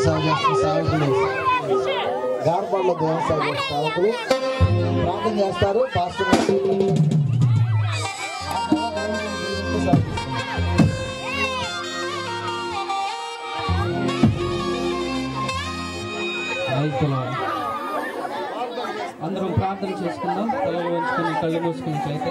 S1: సేవ చేస్తున్న సేవకులు గార్పాడులో దేవ సేవ చేస్తున్న సేవకులు ప్రార్థన చేస్తారు. పాస్టర్
S7: అందరం ప్రార్థన చేసుకుందాం. తలలు వంచుకుని కళ్ళు మూసుకున్నట్లయితే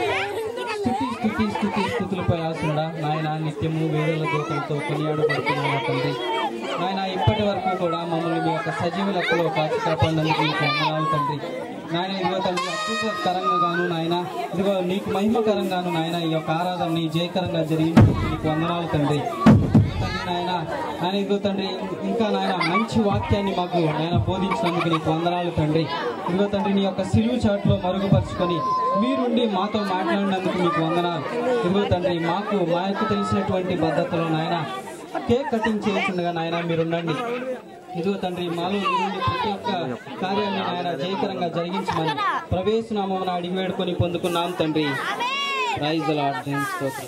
S7: స్థుతులపై ఆసుడా నాయన నిత్యము వేరేల దూతలతో కొనియాడబడుతున్నాడు తండ్రి. నాయన ఇప్పటి వరకు కూడా మమ్మల్ని మీ యొక్క సజీవ లెక్కలో కాచి కాపాడినందుకు మీకు వందనాలు తండ్రి. నాయన ఇదిగో తండ్రి అద్భుతకరంగాను నాయన ఇదిగో నీకు మహిమకరంగాను నాయన ఈ యొక్క ఆరాధనని జయకరంగా జరిగినందుకు నీకు వందనాలు తండ్రి. నాయన నాయన ఇదిగో తండ్రి ఇంకా నాయన మంచి వాక్యాన్ని మాకు నాయన బోధించినందుకు నీకు వందనాలు తండ్రి. ఇదిగో తండ్రి నీ యొక్క సిలువు చాటులో మరుగుపరుచుకొని మీరుండి మాతో మాట్లాడినందుకు మీకు వందనాలు. ఇదిగో తండ్రి మాకు తెలిసినటువంటి పద్ధతిలో నాయన కేక్ కటింగ్ చేస్తుండగా నాయన మీరుండండి. ఇదిగో తండ్రి మాలో మీరుండి ప్రతి ఒక్క కార్యాన్ని నాయన జయకరంగా జరిగించమని ప్రవేశనామమున అడిగి వేడుకొని పొందుకున్నాం తండ్రి. Praise the Lord. స్తోత్రం.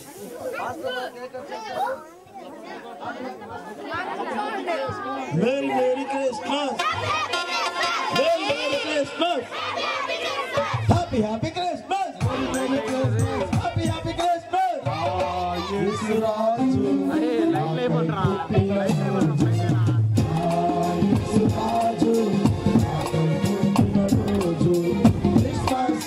S6: Merry Merry Christmas. Merry Merry Christmas. Happy Happy Christmas. Merry Merry Christmas. Happy Happy Christmas. Yesu Raju. Yesu Raju. Christmas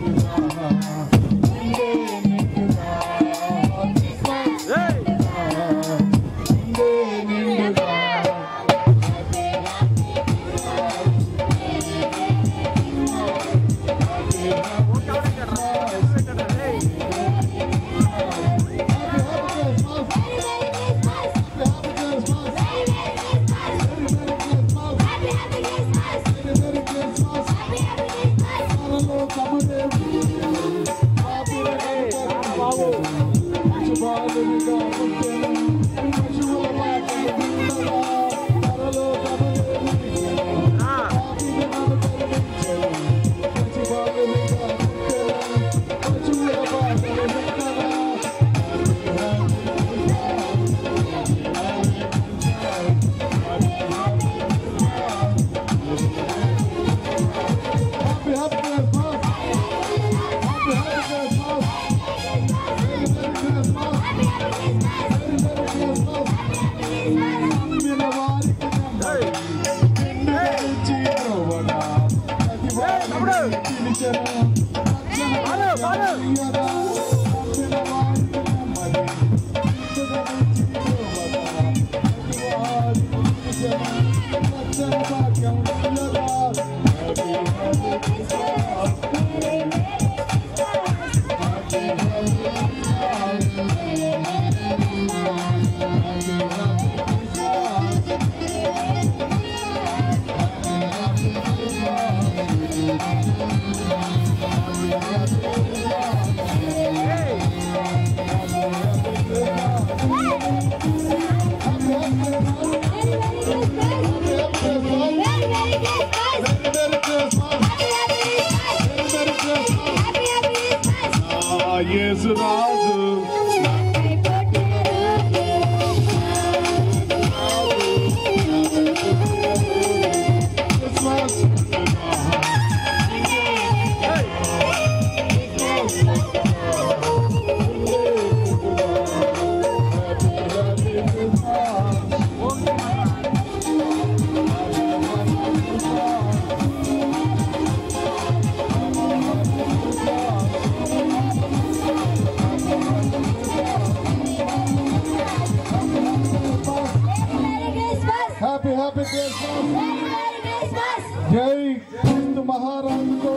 S6: जय क्रिस्तु महाराज को,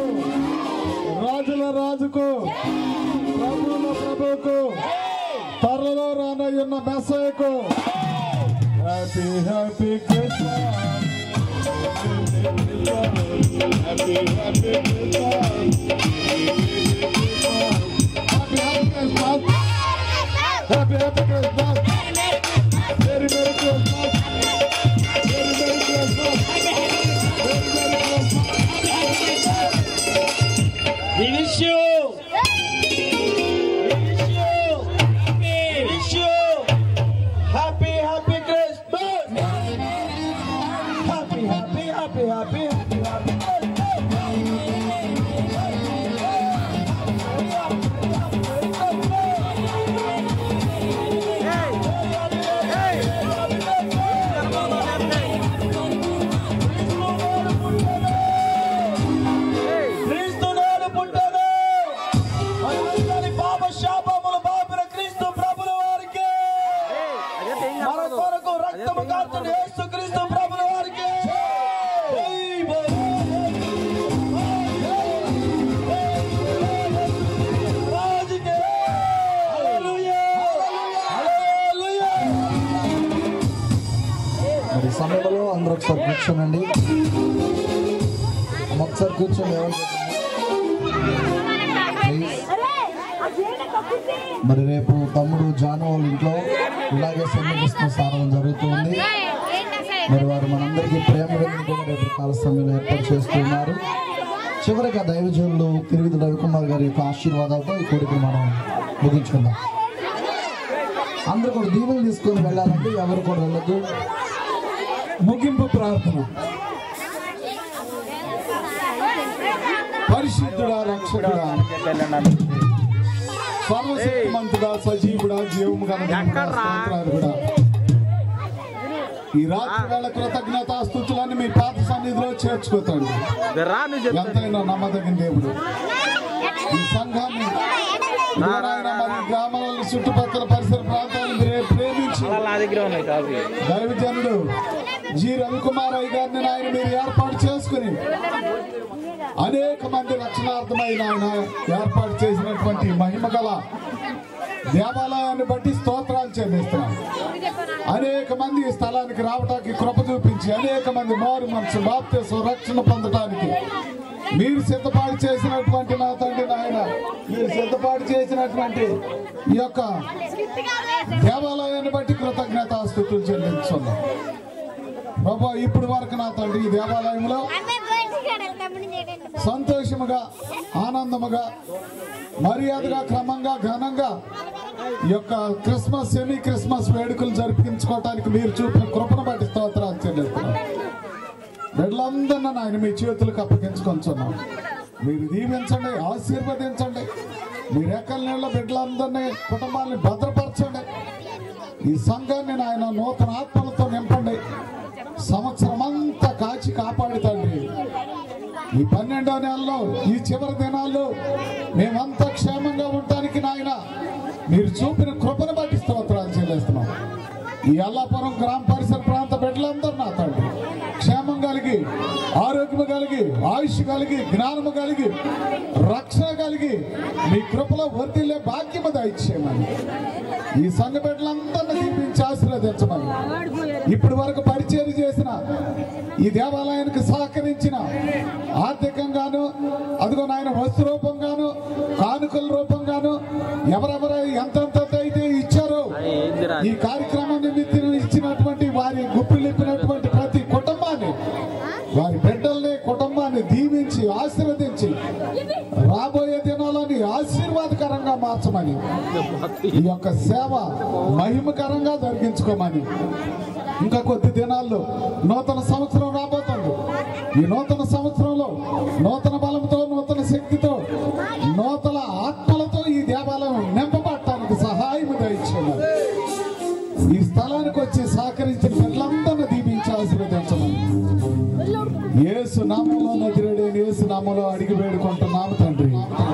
S6: राजुल राजु को, प्रभुल प्रभु को, तरलो रानयुन्न मेस्सय को happy happy Christmas, happy happy Christmas, happy happy Christmas, happy happy Christmas, merry merry Christmas, merry merry Christmas.
S5: We wish you. Happy Christmas. మన కొరకు రక్తము కార్చిన యేసుక్రీస్తు ప్రభుల వారికి
S1: మరి సమయంలో అందరూ ఒకసారి కూర్చోనండి. ఒకసారి కూర్చోండి. మరి రేపు తమ్ముడు జాను వాళ్ళ ఇంట్లో ఇలాగే సెమీ క్రిస్మస్ ఆరాధన జరుగుతుంది. మరి వారు మనందరికీ ప్రేమ కూడా రేపు కాల సమయంలో ఏర్పాటు చేస్తున్నారు. చివరిగా దైవజనులు తిరువిధి రవికుమార్ గారి యొక్క ఆశీర్వాదాలతో ఈ కోరికను మనం ముగించుకుందాం. అందరూ కూడా దీవెనలు తీసుకొని వెళ్ళాలంటే ఎవరు కూడా వెళ్ళదు.
S4: ముగింపు ప్రార్థన. పరిశుద్ధుడా, రక్షకుడా, సర్వశక్తిమంతుడా, సజీవుడా, జీవము గల స్తోత్రాలు. ఈ రాత్రి వేళ కృతజ్ఞతాస్తుతులన్నీ మీ పాత సన్నిధిలో చేర్చుకోతండి. ఎంతైనా నమ్మదగిన దేవుడు ఈ సంఘాన్ని మరి గ్రామాల చుట్టుపక్కల పరిసర ప్రాంతాలను మీరే ప్రేమించి దైవజనుడు జి రవికుమార్ అయ్య గారిని ఆయన మీరు ఏర్పాటు చేసుకుని అనేక మంది రక్షణార్థమైన ఆయన ఏర్పాటు చేసినటువంటి మహిమ గల దేవాలయాన్ని బట్టి స్తోత్రాలు చెల్లిస్తున్నాం. అనేక మంది ఈ స్థలానికి రావడానికి కృప చూపించి అనేక మంది మారు మనసు బాప్తిసం రక్షణ పొందడానికి మీరు సిద్ధపాటు చేసినటువంటి నా తండ్రి నాయన, మీరు సిద్ధపాటు చేసినటువంటి ఈ యొక్క దేవాలయాన్ని బట్టి కృతజ్ఞతాస్తుతులు చెల్లించున్నాం ప్రభా. ఇప్పుడు వరకు నా తండ్రి ఈ దేవాలయంలో సంతోషముగా, ఆనందముగా, మర్యాదగా, క్రమంగా, ఘనంగా ఈ యొక్క క్రిస్మస్ సెమీ క్రిస్మస్ వేడుకలు జరిపించుకోవటానికి మీరు చూపిన కృపను బట్టి స్తోత్రాలు చెల్లిస్తున్నాం. బిడ్డలందరినీ ఆయన మీ చేతులకు అప్పగించుకొంచున్నాం. మీరు దీవించండి, ఆశీర్వదించండి. మీ రెక్కల నీళ్ళ బిడ్డలందరినీ, కుటుంబాన్ని భద్రపరచండి. ఈ సంఘాన్ని ఆయన నూతన ఆత్మలతో నింపండి. సంవత్సరం అంతా కాచి కాపాడుతండి. ఈ 12వ నెలలో, ఈ చివరి దినాల్లో మేమంతా క్షేమంగా ఉండటానికి నాయన మీరు చూపిన కృపను బట్టి స్తోత్రాలు చెల్లిస్తున్నాం. ఈ అల్లాపురం గ్రామ పరిసర ప్రాంత బిడ్డలందరూ నా తండ్రి క్షేమం కలిగి, ఆరోగ్యము కలిగి, ఆయుష్ కలిగి, జ్ఞానము కలిగి, రక్షణ కలిగి మీ కృపలో వర్ధిల్లే భాగ్యము దయచేయమని ఈ సంఘ బిడ్డలందరినీ దీపించి ఆశీర్వదించమని ఇప్పటి వరకు పరిచయం చేసిన ఈ దేవాలయానికి సహకరించిన ఆర్థికంగాను, అదిగో నాయన వస్తు రూపంగాను, కానుకల రూపంగాను ఎవరెవరై ఎంతెంత అయితే ఇచ్చారో ఈ కార్యక్రమం నిమిత్తం ఇచ్చినటువంటి వారి గుప్పిలిప్పినటువంటి ప్రతి కుటుంబాన్ని, వారి బిడ్డల్ని, కుటుంబాన్ని దీవించి ఆశీర్వదించి రాబోయే దినాలని ఆశీర్వాదకరంగా మార్చమని ఈ యొక్క సేవ మహిమకరంగా జరిగించుకోమని ఇంకా కొద్ది దినాల్లో నూతన సంవత్సరం రాబోతుంది. ఈ నూతన సంవత్సరంలో నూతన బలంతో, నూతన శక్తితో, నూతన ఆత్మలతో ఈ దేవాలయం నింపబడటానికి సహాయం దయచేయాలి. ఈ స్థలానికి వచ్చి సహకరించిన బిడ్డలందరినీ దీవించి ఆశీర్వదించమని యేసు నామములో నజరేయుడైన యేసు నామములో అడిగి వేడుకుంటున్నాము తండ్రి.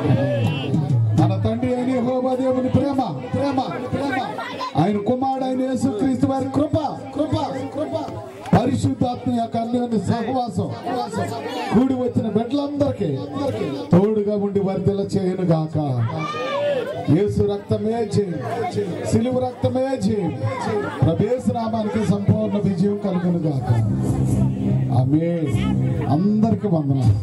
S4: మన తండ్రి అయిన యెహోవా దేవుని ప్రేమ ప్రేమ ప్రేమ, ఆయన కుమారుడు అయిన యేసుక్రీస్తు వారి కృప కృప కృప, పరిశుద్ధాత్మ యొక్క అన్యోన్య సహవాసం కూడి వచ్చిన బిడ్డలందరికీ తోడుగా ఉండి వర్ధిల్ల చేయను గాక. యేసు రక్తమే జయం, సిలువ రక్తమే జయం. యేసు నామానికి సంపూర్ణ విజయం కలుగును గాక. ఆమేన్. అందరికి వందనాలు.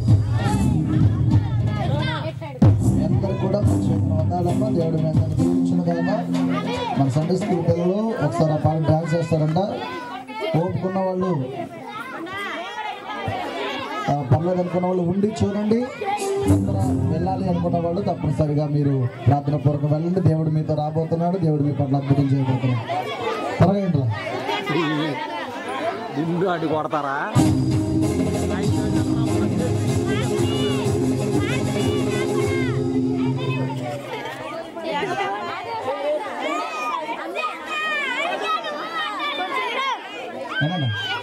S1: అందరికి కూడా వందాలమ్మా. దేవుడు మీద దీవించును గాక. మన సండే స్కూల్ పిల్లలు ఒకసారి ఆ పాట డాన్స్ చేస్తారంట. ఓపుకున్న వాళ్ళు, పర్లేదు అనుకున్న వాళ్ళు ఉండి చూడండి. వెళ్ళాలి అనుకున్న వాళ్ళు తప్పనిసరిగా మీరు ప్రార్థన పూర్వకం వెళ్ళండి. దేవుడు మీతో రాబోతున్నాడు. దేవుడు మీ పట్ల అద్భుతం చేయబోతున్నాడు. త్వరగా ఏంట్రా
S8: అడ్డు కొడతారా?
S1: ఏమన్నా